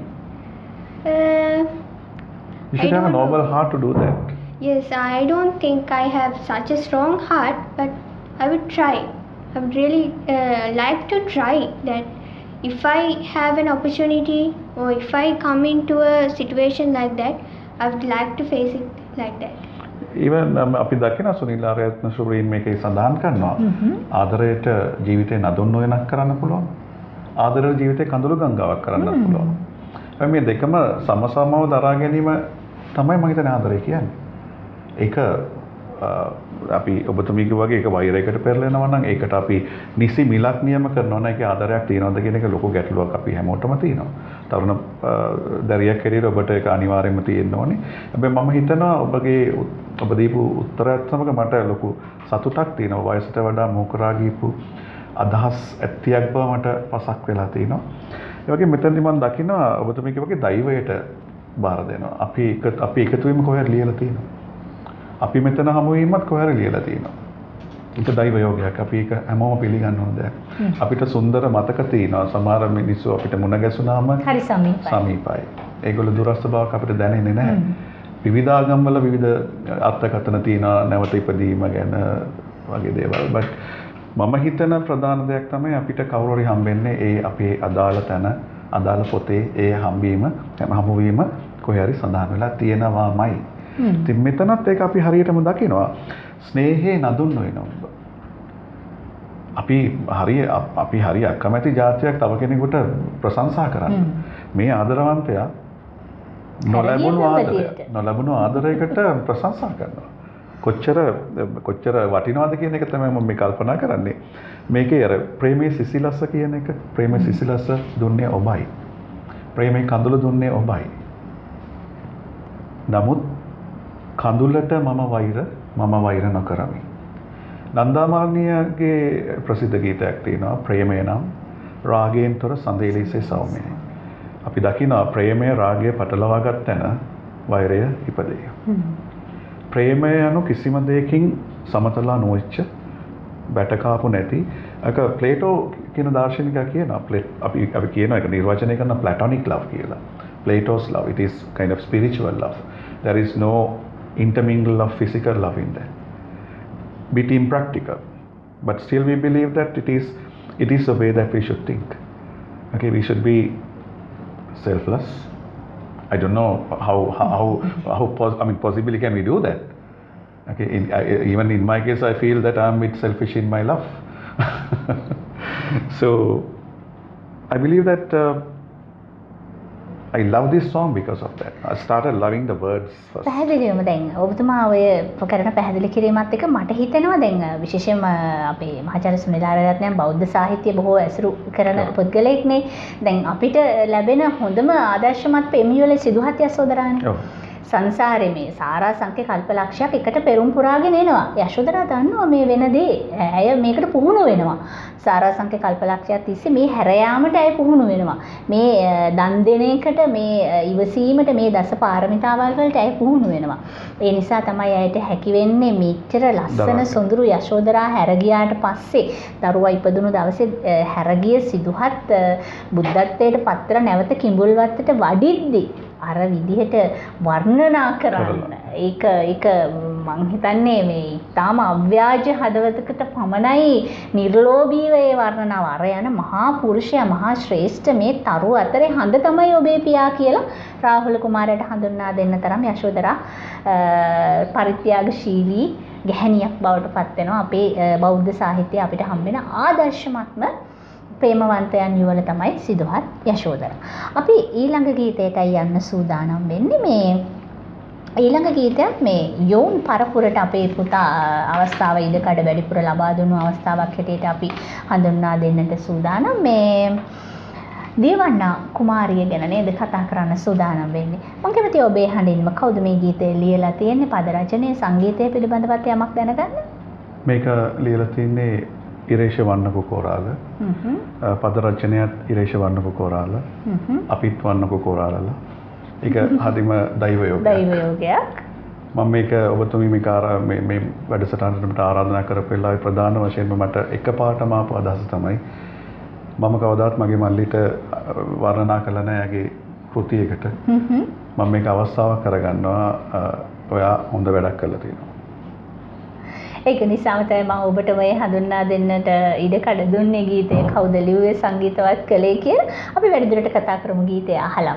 Uh, You should I have a don't noble know. heart to do that. Yes, I don't think I have such a strong heart, but I would try. I would really uh, like to try that. If I have an opportunity or if I come into a situation like that, I would like to face it like that. Even um, අපි දකින සුනිල් ආරයත්න ශුරීන් මේකේ සඳහන් කරනවා ආදරයට ජීවිතේ නදුන් නොයනක් කරන්න පුළුවන්. ආදරයට ජීවිතේ කඳුළු ගංගාවක් කරන්න පුළුවන්. හැබැයි මේ දෙකම සමසමව දරා ගැනීම තමයි මම හිතන්නේ ආදරය කියන්නේ. ඒක අපි ඔබතුමීගේ වගේ ඒක වෛරයකට පෙරලෙනවා නම් ඒකට අපි නිසි මිලක් නියම කරනවා නම් ඒකේ ආදරයක් තියනවද කියන එක ලොකු ගැටලුවක් අපි හැමෝටම තියෙනවා. තරුණ දරියක් හැටියට ඔබට ඒක අනිවාර්යයෙන්ම තියෙන්න ඕනේ. හැබැයි මම හිතනවා ඔබගේ ඔබ දීපු උත්තරයත් සමග මට ලොකු සතුටක් තියෙනවා. වයසට වඩා මොකරා ගියපු අදහස් ඇත්තියක් බව මට පසක් වෙලා තියෙනවා. ඒ වගේ මෙතනදී මම දකිනවා ඔබතුමීගේ වගේ දෛවයට බාර දෙනවා. අපි අපි එකතු වීම කොහෙද ලියලා තියෙනවා. අපි මෙතන හමු වීමත් කොහරි ලියලා තියෙනවා. ඒක දෛව යෝගයක්. අපි ඒක හැමෝම පිළිගන්න ඕන දෙයක්. අපිට සුන්දර මතක තියෙනවා. සමහර මිනිස්සු අපිට මුණ ගැසුනාම හරි සමීපයි. සමීපයි. ඒගොල්ලෝ දුරස්ත බවක් අපිට දැනෙන්නේ නැහැ. විවිධ ආගම්වල විවිධ අර්ථකථන තියෙනවා නැවත ඉපදීම ගැන වගේ දේවල්. but මම හිතන ප්‍රධාන දෙයක් තමයි අපිට කවුරු හරි හම්බෙන්නේ ඒ අපේ අදාළ තැන අදාළ පොතේ ඒ හම්බීම හමු වීම කොහේ හරි සඳහන් වෙලා තියෙනවාමයි. ඉතින් මෙතනත් ඒක අපි හරියටම දකිනවා. ස්නේහේ නදුන් වෙනවා. අපි හරිය අපි හරිය අකමැති જાතියක් තව කෙනෙකුට ප්‍රශංසා කරන්න. මේ ආදරවන්තයා නොලැබුණු ආදරය නොලැබුණු ආදරයකට ප්‍රශංසා කරනවා. කොච්චර කොච්චර වටිනවද කියන එක තමයි මම මේ කල්පනා කරන්නේ. මේකේ අර ප්‍රේමයේ සිසිලස කියන එක ප්‍රේමයේ සිසිලස දුන්නේ ඔබයි. ප්‍රේමයේ කඳුළු දුන්නේ ඔබයි. නමුත් කඳුලට මම වෛර මම වෛර නොකරමි. නන්දාමාලිනියගේ ප්‍රසිද්ධ ගීතයක් තියෙනවා ප්‍රේමය නම් රාගයෙන් තොර සඳේලිසේ සෞම්‍යයි. අපි දකිනවා ප්‍රේමය රාගය පටලවාගත් තැන වෛරය ඉපදේ. ප්‍රේමය යනු කිසිම දෙයකින් සමතලා නොවෙච්ච බැටකාපු නැති අක ප්ලේටෝ කියන දාර්ශනිකයා කියනවා අපි අපි කියනවා ඒක නිර්වචනය කරන platonic love කියලා. Plato's love, it is kind of spiritual love. There is no intermingle of physical love in that. Bit impractical, but still we believe that it is it is the way that we should think. Okay, we should be selfless. I don't know how how how pos- I mean possibly can we do that? Okay, in, I, even in my case, I feel that I'm a bit selfish in my love. So I believe that uh, I love this song because of that. I started loving the words first. පැහැදිලිවම දැන් ඔබතුමා ඔය කරන පැහැදිලි කිරීමත් එක්ක මට හිතෙනවා දැන් විශේෂයෙන්ම අපේ මහාචාර්ය සුනිල් ආරාරත්නයන් බෞද්ධ සාහිත්‍ය බොහෝ ඇසුරු කරන පුද්ගලයෙක්නේ. දැන් අපිට ලැබෙන හොඳම ආදර්ශමත් පෙමියොල සිදුහත් යශෝදරානේ. ඔව්. සංසාරේ මේ සාරා සංඛ්‍ය කල්පලක්ෂයක් එකට පෙරම් පුරාගෙන එනවා. යශෝදරා දන්නවා මේ වෙන දේ. ඇය මේකට පුහුණු වෙනවා. සාරා සංඛ්‍ය කල්පලක්ෂයක් තිස්සේ මේ හැර යාමට ඇය පුහුණු වෙනවා. මේ දන් දෙන එකට මේ ඉවසීමට මේ දස පාරමිතාවල් වලට ඇය පුහුණු වෙනවා. ඒ නිසා තමයි ඇයට හැකි වෙන්නේ මෙච්චර ලස්සන සොඳුරු යශෝදරා හැර ගියාට පස්සේ දරුවා ඉපදුණු දවසේ හැර ගිය සිදුහත් බුද්ධත්වයට පත්‍ර නැවත කිඹුල්වත්තට වඩිද්දී අර විදිහට වර්ණනා කරන්න ඒක ඒක මං හිතන්නේ මේ ඊටාම අව්‍යාජ හදවතකට පමණයි නිර්ලෝභීව ඒ වර්ණනාව අර යන මහා පුරුෂයා මහා ශ්‍රේෂ්ඨ මේ තරු අතරේ හඳ තමයි ඔබේ පියා කියලා රාහුල කුමාරයාට හඳුන්වා දෙන්න තරම් යශෝදරා පරිත්‍යාගශීලී ගැහණියක් බවට පත් වෙනවා. අපේ බෞද්ධ සාහිත්‍යයේ අපිට හම්බෙන ආදර්ශමත්ම ප්‍රේමවන්තයන් යුවල තමයි සිදුහත් යශෝදරා. අපි ඊළඟ ගීතයටයි යන්න සූදානම් වෙන්නේ. මේ ඊළඟ ගීතයත් මේ යෝන් පරපුරට අපේ පුතා අවස්ථාව ඉඩකඩ වැඩිපුර ලබා දුන්නු අවස්ථාවක් හැටියට අපි හඳුන්වා දෙන්නට සූදානම්. මේ දේවන්නා කුමාරිය ගැන නේද කතා කරන්න සූදානම් වෙන්නේ. මම කැමතියි ඔබේ හඬින්ම කවුද මේ ගීතය ලියලා තියෙන්නේ, පද රචනය, සංගීතය පිළිබඳවත් යමක් දැනගන්න. මේක ලියලා තින්නේ ඉරේෂ වන්නකු කොරාල. පද රචනයත් ඉරේෂ වන්නකු කොරාල. අපිත් වන්නකු කොරාලල. ඒක හදිම දෛව යෝගයක්. දෛව යෝගයක්. මම මේක ඔබතුමී මේක මේ මේ වැඩසටහනට ආරාධනා කරපු වෙලාවේ ප්‍රධාන වශයෙන්ම මට එකපාරටම ආපු අදහස තමයි මම කවදාවත් මගේ මල්ලිට වර්ණනා කළ නැහැ යාගේ කෘතියකට. මම මේක අවස්ථාවක් කරගන්නවා. ඔයා හොඳ වැඩක් කළා තියෙනවා. ඒක නිසාම තමයි මම ඔබට මේ හඳුන්වා දෙන්නට ඉඩ කඩ දුන්නේ ගීතය කවුද ලිව්වේ සංගීතවත් කළේ කියලා. අපි වැඩිදුරට කතා කරමු ගීතය අහලම.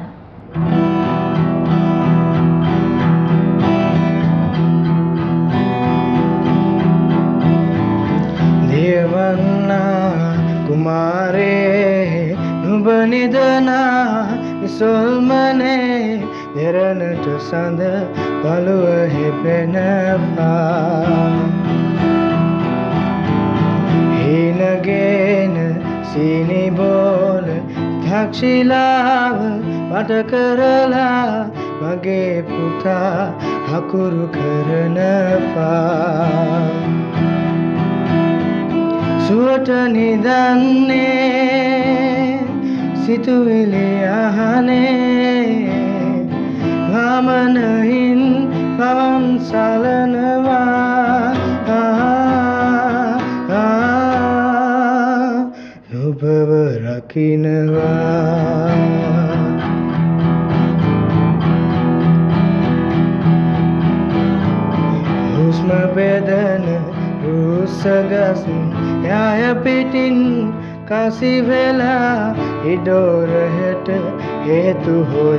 දේවන්නා කුමාරේ නුඹ නිදනා නිසල්මනේ දෙරණට සඳ පළුව හෙපෙනවා. හීනගෙන සීනි බෝල තක්ෂිලාව වට කරලා මගේ පුතා හකුරු කරනවා. සුවට නිදන්නේ සිතුවිලි අහනේ වමනහින් පවන් සලනවා. නුඹව රකින්නවා. හුස්ම බෙදන රුසගස් යාය පිටින් කාසි වෙලා ඉඩෝරහෙට හේතු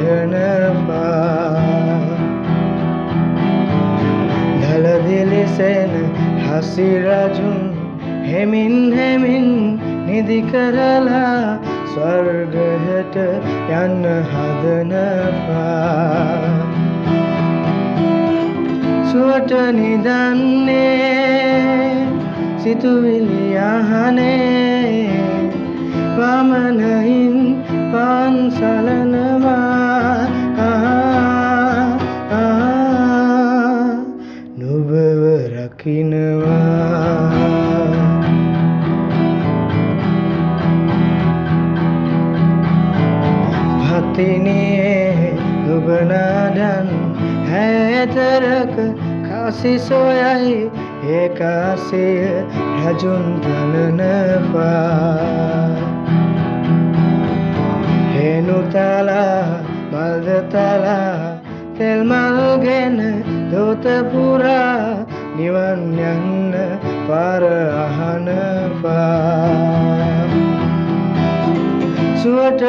හොයනවා. දලදිලිසෙන හසි රජුන් හෙමින් හෙමින් නිදි කරලා ස්වර්ගයට යන්න හදනවා. සුවට නිදන්නේ සිතුවිලි අහනේ වමනහින් පන් සලනවා. නුඹව රකින්නවා. භක්තිනියේ නුඹ නාදන් හැතරක කාසි සොයයි ඒකාසිය රජුන් තනනවා. හේනුතලා මල්දතලා තෙල් මල්ගෙන දෝත පුරා නිවන් යන්න පාර අහනවා. සුවට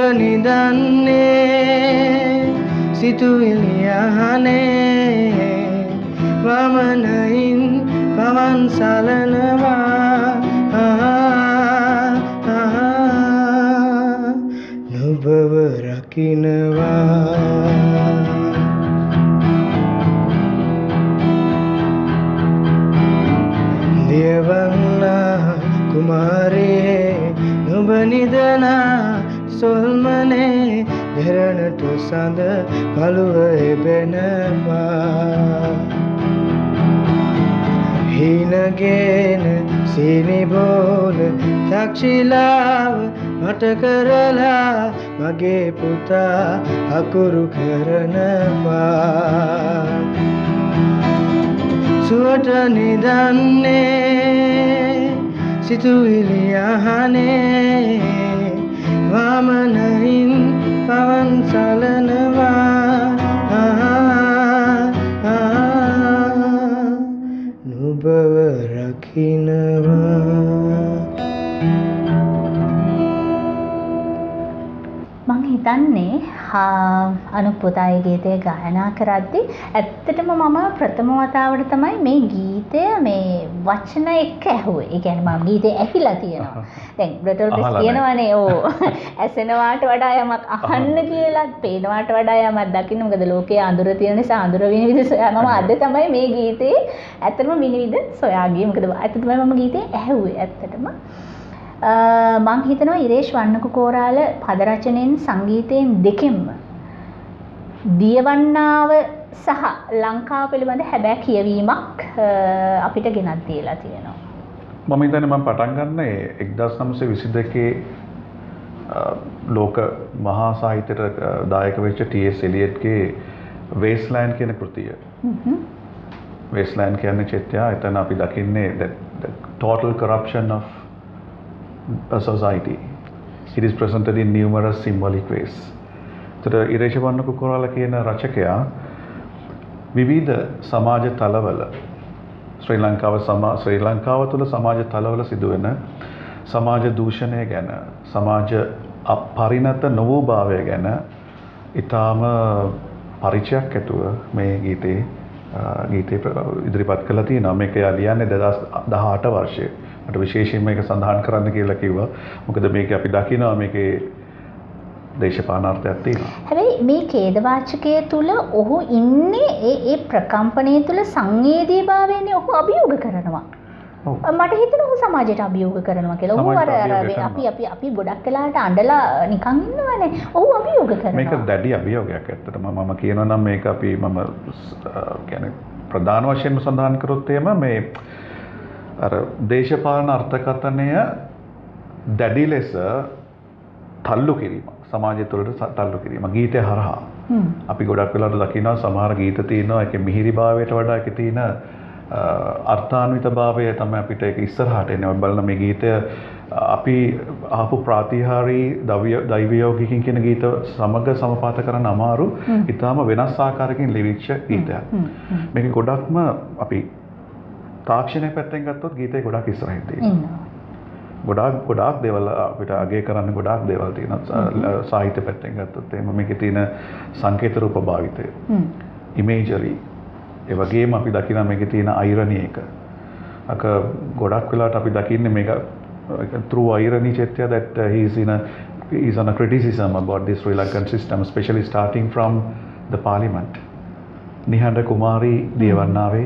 නිදන්නේ සිතුවිලි අහනේ වමනයින් පවන් සලනවා. නුඹව රකින්නවා. මළුව එබෙනවා හිනගෙන සීනි බෝල තක්ෂිලාව මට කරලා මගේ පුතා අකුරු කරනවා සුවට නිදන්නේ සිතුවිලි අහනේ වාමනයින් පවන් සලනවා නුඹව රකින්නවා මං හිතන්නේ අනුප පුතා ඒ ගීතය ගායනා කරද්දී ඇත්තටම මම ප්‍රථම වතාවට තමයි මේ ගීතය මේ වචන එක්ක ඇහුවේ. ඒ කියන්නේ මම ගීතේ ඇහිලා තියෙනවා. දැන් බ්‍රටල් බෙස් කියනවනේ ඕ ඇසෙනවාට වඩා යමක් අහන්න කියලා, පේනවාට වඩා යමක් දකින්න. මොකද ලෝකයේ අඳුර තියෙන නිසා අඳුර විනිවිද සොයනවා. අද තමයි මේ ගීතේ ඇත්තටම විනිවිද සොයා ගියේ. මොකද අද තමයි මම ගීතේ ඇහුවේ ඇත්තටම. මං හිතනවා ඉරේෂ් වන්නක කෝරාල පද රචනයෙන් සංගීතයෙන් දෙකෙන්ම දියවන්නාව සහ ලංකාව පිළිබඳ හැබෑ කියවීමක් අපිට ගෙනත් දීලා තියෙනවා. මම හිතන්නේ මම පටන් ගන්න එක්දාස් නවසිය විසි දෙකේ ලෝක මහා සාහිත්‍යයට දායක වෙච්ච ටී.එස්. එලියට්ගේ වේස්ලෑන්ඩ් කියන කෘතිය. වේස්ලෑන්ඩ් කියන්නේ චෙත්‍යා එතන අපි දකින්නේ the total corruption of a society. It is presented in numerous symbolic ways. තර ඉරේෂ වන්නක කොරාල කියන රචකයා විවිධ සමාජ තලවල ශ්‍රී ලංකාව සමා ශ්‍රී ලංකාව තුළ සමාජ තලවල සිදුවෙන සමාජ දූෂණය ගැන සමාජ අපරිණත නොවූ භාවය ගැන ඊටාම පරිචයක් ඇතුව මේ ගීතේ ගීතේ ඉදිරිපත් කළා තියෙනවා. මේක ලියන්නේ දෙදාස් දහඅට වර්ෂයේ. මට විශේෂයෙන් මේක සඳහන් කරන්න කියලා කිව්වා. මොකද මේක අපි දකිනවා මේකේ දේශපාලන අර්ථයක් තියෙනවා. හැබැයි මේ ඛේදවාචකයේ තුල ඔහු ඉන්නේ ඒ ඒ ප්‍රකම්පනයේ තුල සංවේදීභාවයෙන් ඔහු අභියෝග කරනවා. මට හිතෙනවා ඔහු සමාජයට අභියෝග කරනවා කියලා. ඔහු අර අර අපි අපි අපි ගොඩක් වෙලාවට අඬලා නිකන් ඉන්නවනේ. ඔහු අභියෝග කරනවා. මේක දැඩි අභියෝගයක් ඇත්තටම. මම කියනවා නම් මේක අපි මම කියන්නේ ප්‍රධාන වශයෙන්ම සඳහන් කරොත් එහෙම මේ අර දේශපාලන අර්ථකථනය දැඩි ලෙස තල්ලු කිරීම සමාජය තුළට තල්ලු කිරීම ගීතය හරහා අපි ගොඩක් වෙලාවට දකිනවා සමහර ගීත තියෙනවා ඒකේ මිහිරිභාවයට වඩා ඒකේ තියෙන අර්ථාන්විතභාවය තමයි අපිට ඒක ඉස්සරහට එන්නේ. ඔය බලන මේ ගීතය අපි ආපු ප්‍රාතිහාරී දෛවයෝගිකින් කියන ගීත සමග සමපාත කරන්න අමාරු. ඊටාම වෙනස් ආකාරයකින් ලිවිච්ච ගීතයක්. මේක ගොඩක්ම අපි තාක්ෂණය පැත්තෙන් ගත්තොත් ගීතේ ගොඩක් ඉස්සරහින් තියෙනවා. ගොඩාක් ගොඩාක් දේවල් අපිට අගය කරන්න ගොඩාක් දේවල් තියෙනවා. සාහිත්‍ය පැත්තෙන් ගත්තොත් එහෙම මේකේ තියෙන සංකේත රූප භාවිතය. ඉමේජරි. ඒ වගේම අපි දකිනවා මේකේ තියෙන අයිරනි එක. අක ගොඩක් වෙලාවට අපි දකින්නේ මේක through irony chetya that uh, he is in a he is on a criticism about this Sri Lankan system, especially starting from the parliament. Nihanda Kumari Devannawe.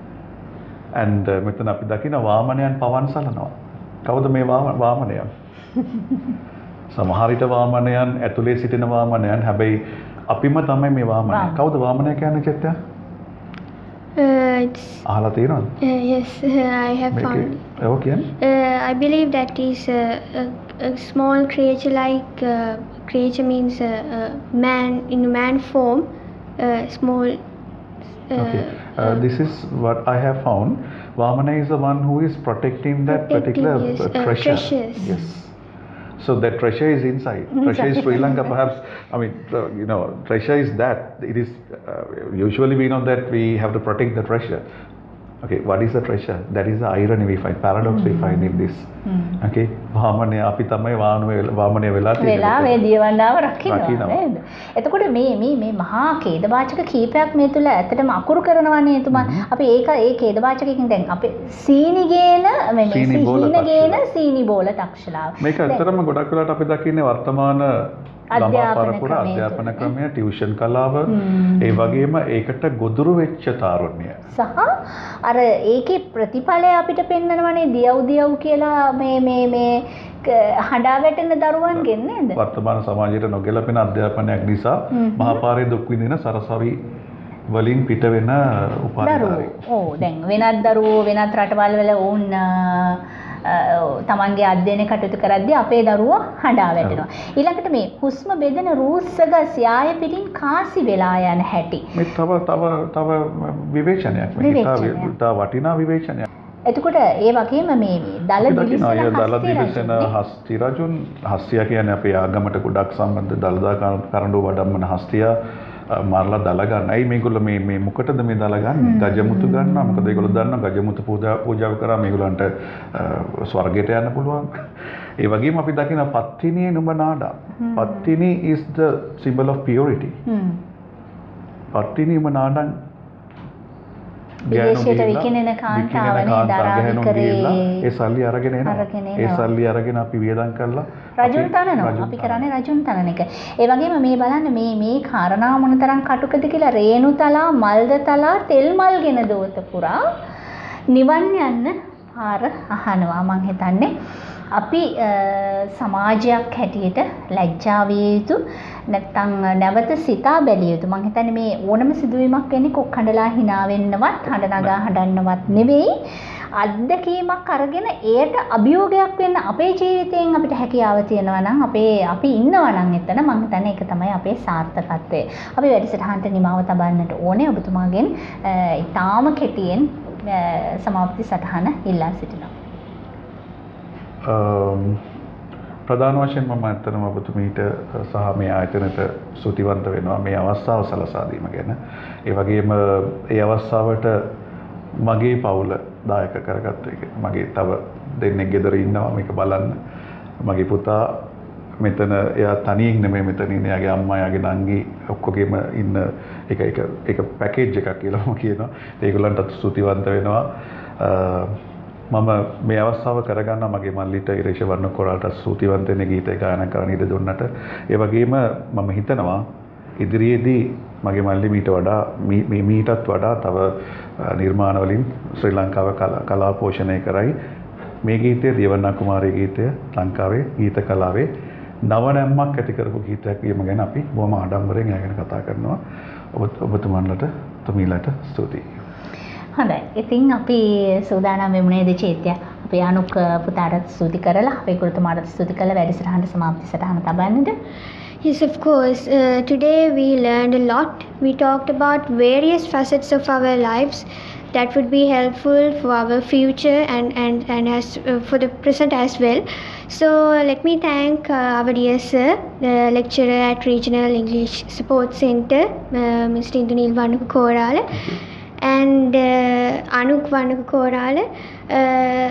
And මෙතන අපි දකින වාමනයන් පවන් සලනවා. කවුද මේ වාමනයන්? සමහර විට වාමනයන් ඇතුලේ සිටින වාමනයන් හැබැයි අපිම තමයි මේ වාමනය. කවුද වාමනය කියන්නේ චෙත්‍යා? Uh, it's, අහලා තියෙනවද? Uh, yes, uh, I have found. ඒක කියන්නේ? Uh, I believe that is a, a, a small creature like uh, creature means a, a man in man form, uh, small. Uh, okay. Uh, uh, this is what I have found. Vamana is the one who is protecting that protecting, particular yes, uh, uh, treasure. treasures. Yes. So that treasure is inside. Treasure is Sri Lanka, perhaps. I mean, uh, you know, treasure is that. It is uh, usually we know that we have to protect the treasure. Okay, what is the treasure? That is the irony we find, paradox mm-hmm. we find in this. Mm-hmm. Okay, වාමනය අපි තමයි වාමනය වෙලා තියෙන්නේ. වෙලා මේ දියවන්නාව රකින්නවා නේද? එතකොට මේ මේ මේ මහා ඛේදවාචක කීපයක් මේ තුල ඇත්තටම අකුරු කරනවානේ එතුමා. අපි ඒක ඒ ඛේදවාචකකින් දැන් අපේ සීනිගේන මේ මේ සීනිගේන සීනි බෝල තක්ෂලාව. මේක ඇත්තටම ගොඩක් වෙලාවට අපි දකින්නේ වර්තමාන ළමා පරපුර අධ්‍යාපන ක්‍රමය, ටියුෂන් කලාව, ඒ වගේම ඒකට ගොදුරු වෙච්ච තාරුණ්‍ය. සහ අර ඒකේ ප්‍රතිඵලය අපිට පෙන්වනවනේ දියව් දියව් කියලා මේ මේ මේ හඬා වැටෙන දරුවන්ගෙන් නේද? වර්තමාන සමාජයට නොගැලපෙන අධ්‍යාපනයක් නිසා මහපාරේ දුක් විඳින සරසවි වලින් පිට වෙන උපාධිධාරී. ඔව් දැන් වෙනත් දරුවෝ වෙනත් රටවල් වල වුන් තමන්ගේ අධ්‍යයන කටයුතු කරද්දී අපේ දරුවෝ හඬා වැටෙනවා. ඊළඟට මේ හුස්ම බෙදෙන රූස්සක ස්යාය පිටින් කාසි වෙලා යන හැටි. මේ තව තව තව විවේචනයක් මේක තා වටිනා විවේචනයක්. එතකොට ඒ වගේම මේ දල දිලිසෙන දල දිලිසෙන හස්ති රජුන් හස්තිය කියන්නේ අපේ ආගමට ගොඩක් සම්බන්ධ දළදා කරඬු වඩම්මන හස්තිය මාරලා දල ගන්න. ඇයි මේගොල්ලෝ මේ මේ මොකටද මේ දල ගන්න? ගජමුතු ගන්නවා. මොකද ඒගොල්ලෝ දන්නවා ගජමුතු පූජා පූජාව කරා මේගොල්ලන්ට ස්වර්ගයට යන්න පුළුවන්. ඒ වගේම අපි දකින පත්තිනියේ නුඹ නාඩා. Pattini is the symbol of purity. පත්තිනියම නාඩන් විදේශයට විකිනෙන කාන්තාවනේ දරාවි කරේ ඒ සල්ලි අරගෙන එනවා. ඒ සල්ලි අරගෙන අපි වියදම් කරලා රජුන් තනනවා. අපි කරන්නේ රජුන් තනන එක. ඒ වගේම මේ බලන්න මේ මේ කාරණා මොනතරම් කටුකද කියලා රේණු තලා මල්ද තලා තෙල් මල්ගෙන දෝත පුරා නිවන් යන්න පාර අහනවා. මං හිතන්නේ අපි සමාජයක් හැටියට ලැජ්ජා විය යුතු නැත්නම් නැවත සිතා බැලිය යුතු. මං හිතන්නේ මේ ඕනම සිදුවීමක් වෙන්නේ කොක්කඬලා hina වෙන්නවත් හඬ නගා හඬන්නවත් නෙවෙයි. අත්දැකීමක් අරගෙන ඒට අභියෝගයක් වෙන්න අපේ ජීවිතයෙන් අපිට හැකියාව තියෙනවා නම් අපේ අපි ඉන්නවා නම් එතන මං හිතන්නේ ඒක තමයි අපේ සාර්ථකත්වය. අපි වැඩසටහනට නිමාව තබන්නට ඕනේ. ඔබතුමාගෙන් ඊටාම කෙටියෙන් සමාප්ති සටහන ඉල්ලා සිටිනවා. ප්‍රධාන වශයෙන් මම අත්‍තරම ඔබතුමීට සහ මේ ආයතනයට ස්තුතිවන්ත වෙනවා මේ අවස්ථාව සලසා දීම ගැන. ඒ වගේම ඒ අවස්ථාවට මගේ පවුල දායක කරගත්ත එක. මගේ තව දෙන්නෙක් ගෙදර ඉන්නවා මේක බලන්න. මගේ පුතා මෙතන එයා තනියෙන් නෙමෙයි මෙතන ඉන්නේ. එයාගේ අම්මා, එයාගේ නංගි ඔක්කොගෙම ඉන්න එක එක එක පැකේජ් එකක් කියලා මම කියනවා. ඒගොල්ලන්ටත් ස්තුතිවන්ත වෙනවා. මම මේ අවස්ථාව කරගන්න මගේ මල්ලිට ඉරේෂ වර්ණ කොරාලට ස්තුතිවන්ත වෙන ගීත ගායනා කරන්න ඉඩ දුන්නට. ඒ වගේම මම හිතනවා ඉදිරියේදී මගේ මල්ලි මීට වඩා මේ මීටත් වඩා තව නිර්මාණ වලින් ශ්‍රී ලංකාව කලා පෝෂණය කරයි. මේ ගීතය දියවර්ණ කුමාරී ගීතය ලංකාවේ ගීත කලාවේ නව නැම්මක් ඇති කරපු ගීතයක් වීම ගැන අපි බොහොම ආඩම්බරෙන් ගැන කතා කරනවා. ඔබ ඔබතුමන්ලට තුමීලට ස්තුතියි. හොඳයි. ඉතින් අපි සූදානම් වෙමු නේද චේත්‍ය? අපි අනුක් පුතාට ස්තුති කරලා අපේ ගුරුතුමාට ස්තුති කරලා වැඩසටහන සමාප්ති සටහන තබන්නද? Yes, of course. Uh, today we learned a lot. We talked about various facets of our lives that would be helpful for our future and and and as uh, for the present as well. So let me thank uh, our dear sir, the lecturer at Regional English Support Center, uh, Mister Indunil Vanuka Korala, and uh, Anuk Vanuka Korala uh,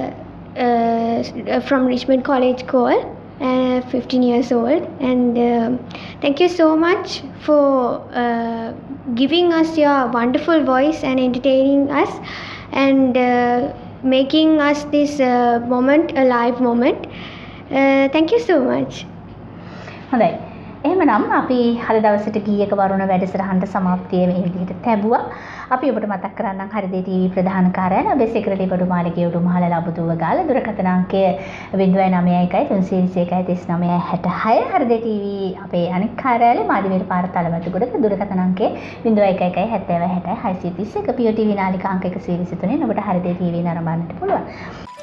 uh, from Richmond College Call. Uh, fifteen years old, and uh, thank you so much for uh, giving us your wonderful voice and entertaining us and uh, making us this uh, moment a live moment. Uh, thank you so much. හොඳයි. එහෙමනම් අපි හද දවසට ගීයක වරුණ වැඩසටහනට සමාප්තිය මේ විදිහට ලැබුවා. අපි ඔබට මතක් කරන්නම් හරිදේ ටීවී ප්‍රධාන කාර්යාලය බෙසේකරලි බඩු මාලිගයේ උඩුමහල ලබුදුව ගාල දුරකථන අංකය නවය නවය එකයි තුන්සිය විසි එකයි තිස් නවය හැටහය. හරිදේ ටීවී අපේ අනෙක් කාර්යාලය මාදිවේල පාර තලවතුගොඩ දුරකථන අංකය නවය එක එකයි හැත්තෑ හැටයි හයසිය තිස් එක. පියෝ ටීවී නාලිකා අංක එකසිය විසි තුනෙන් ඔබට හරිදේ ටීවී නරඹන්නට පුළුවන්.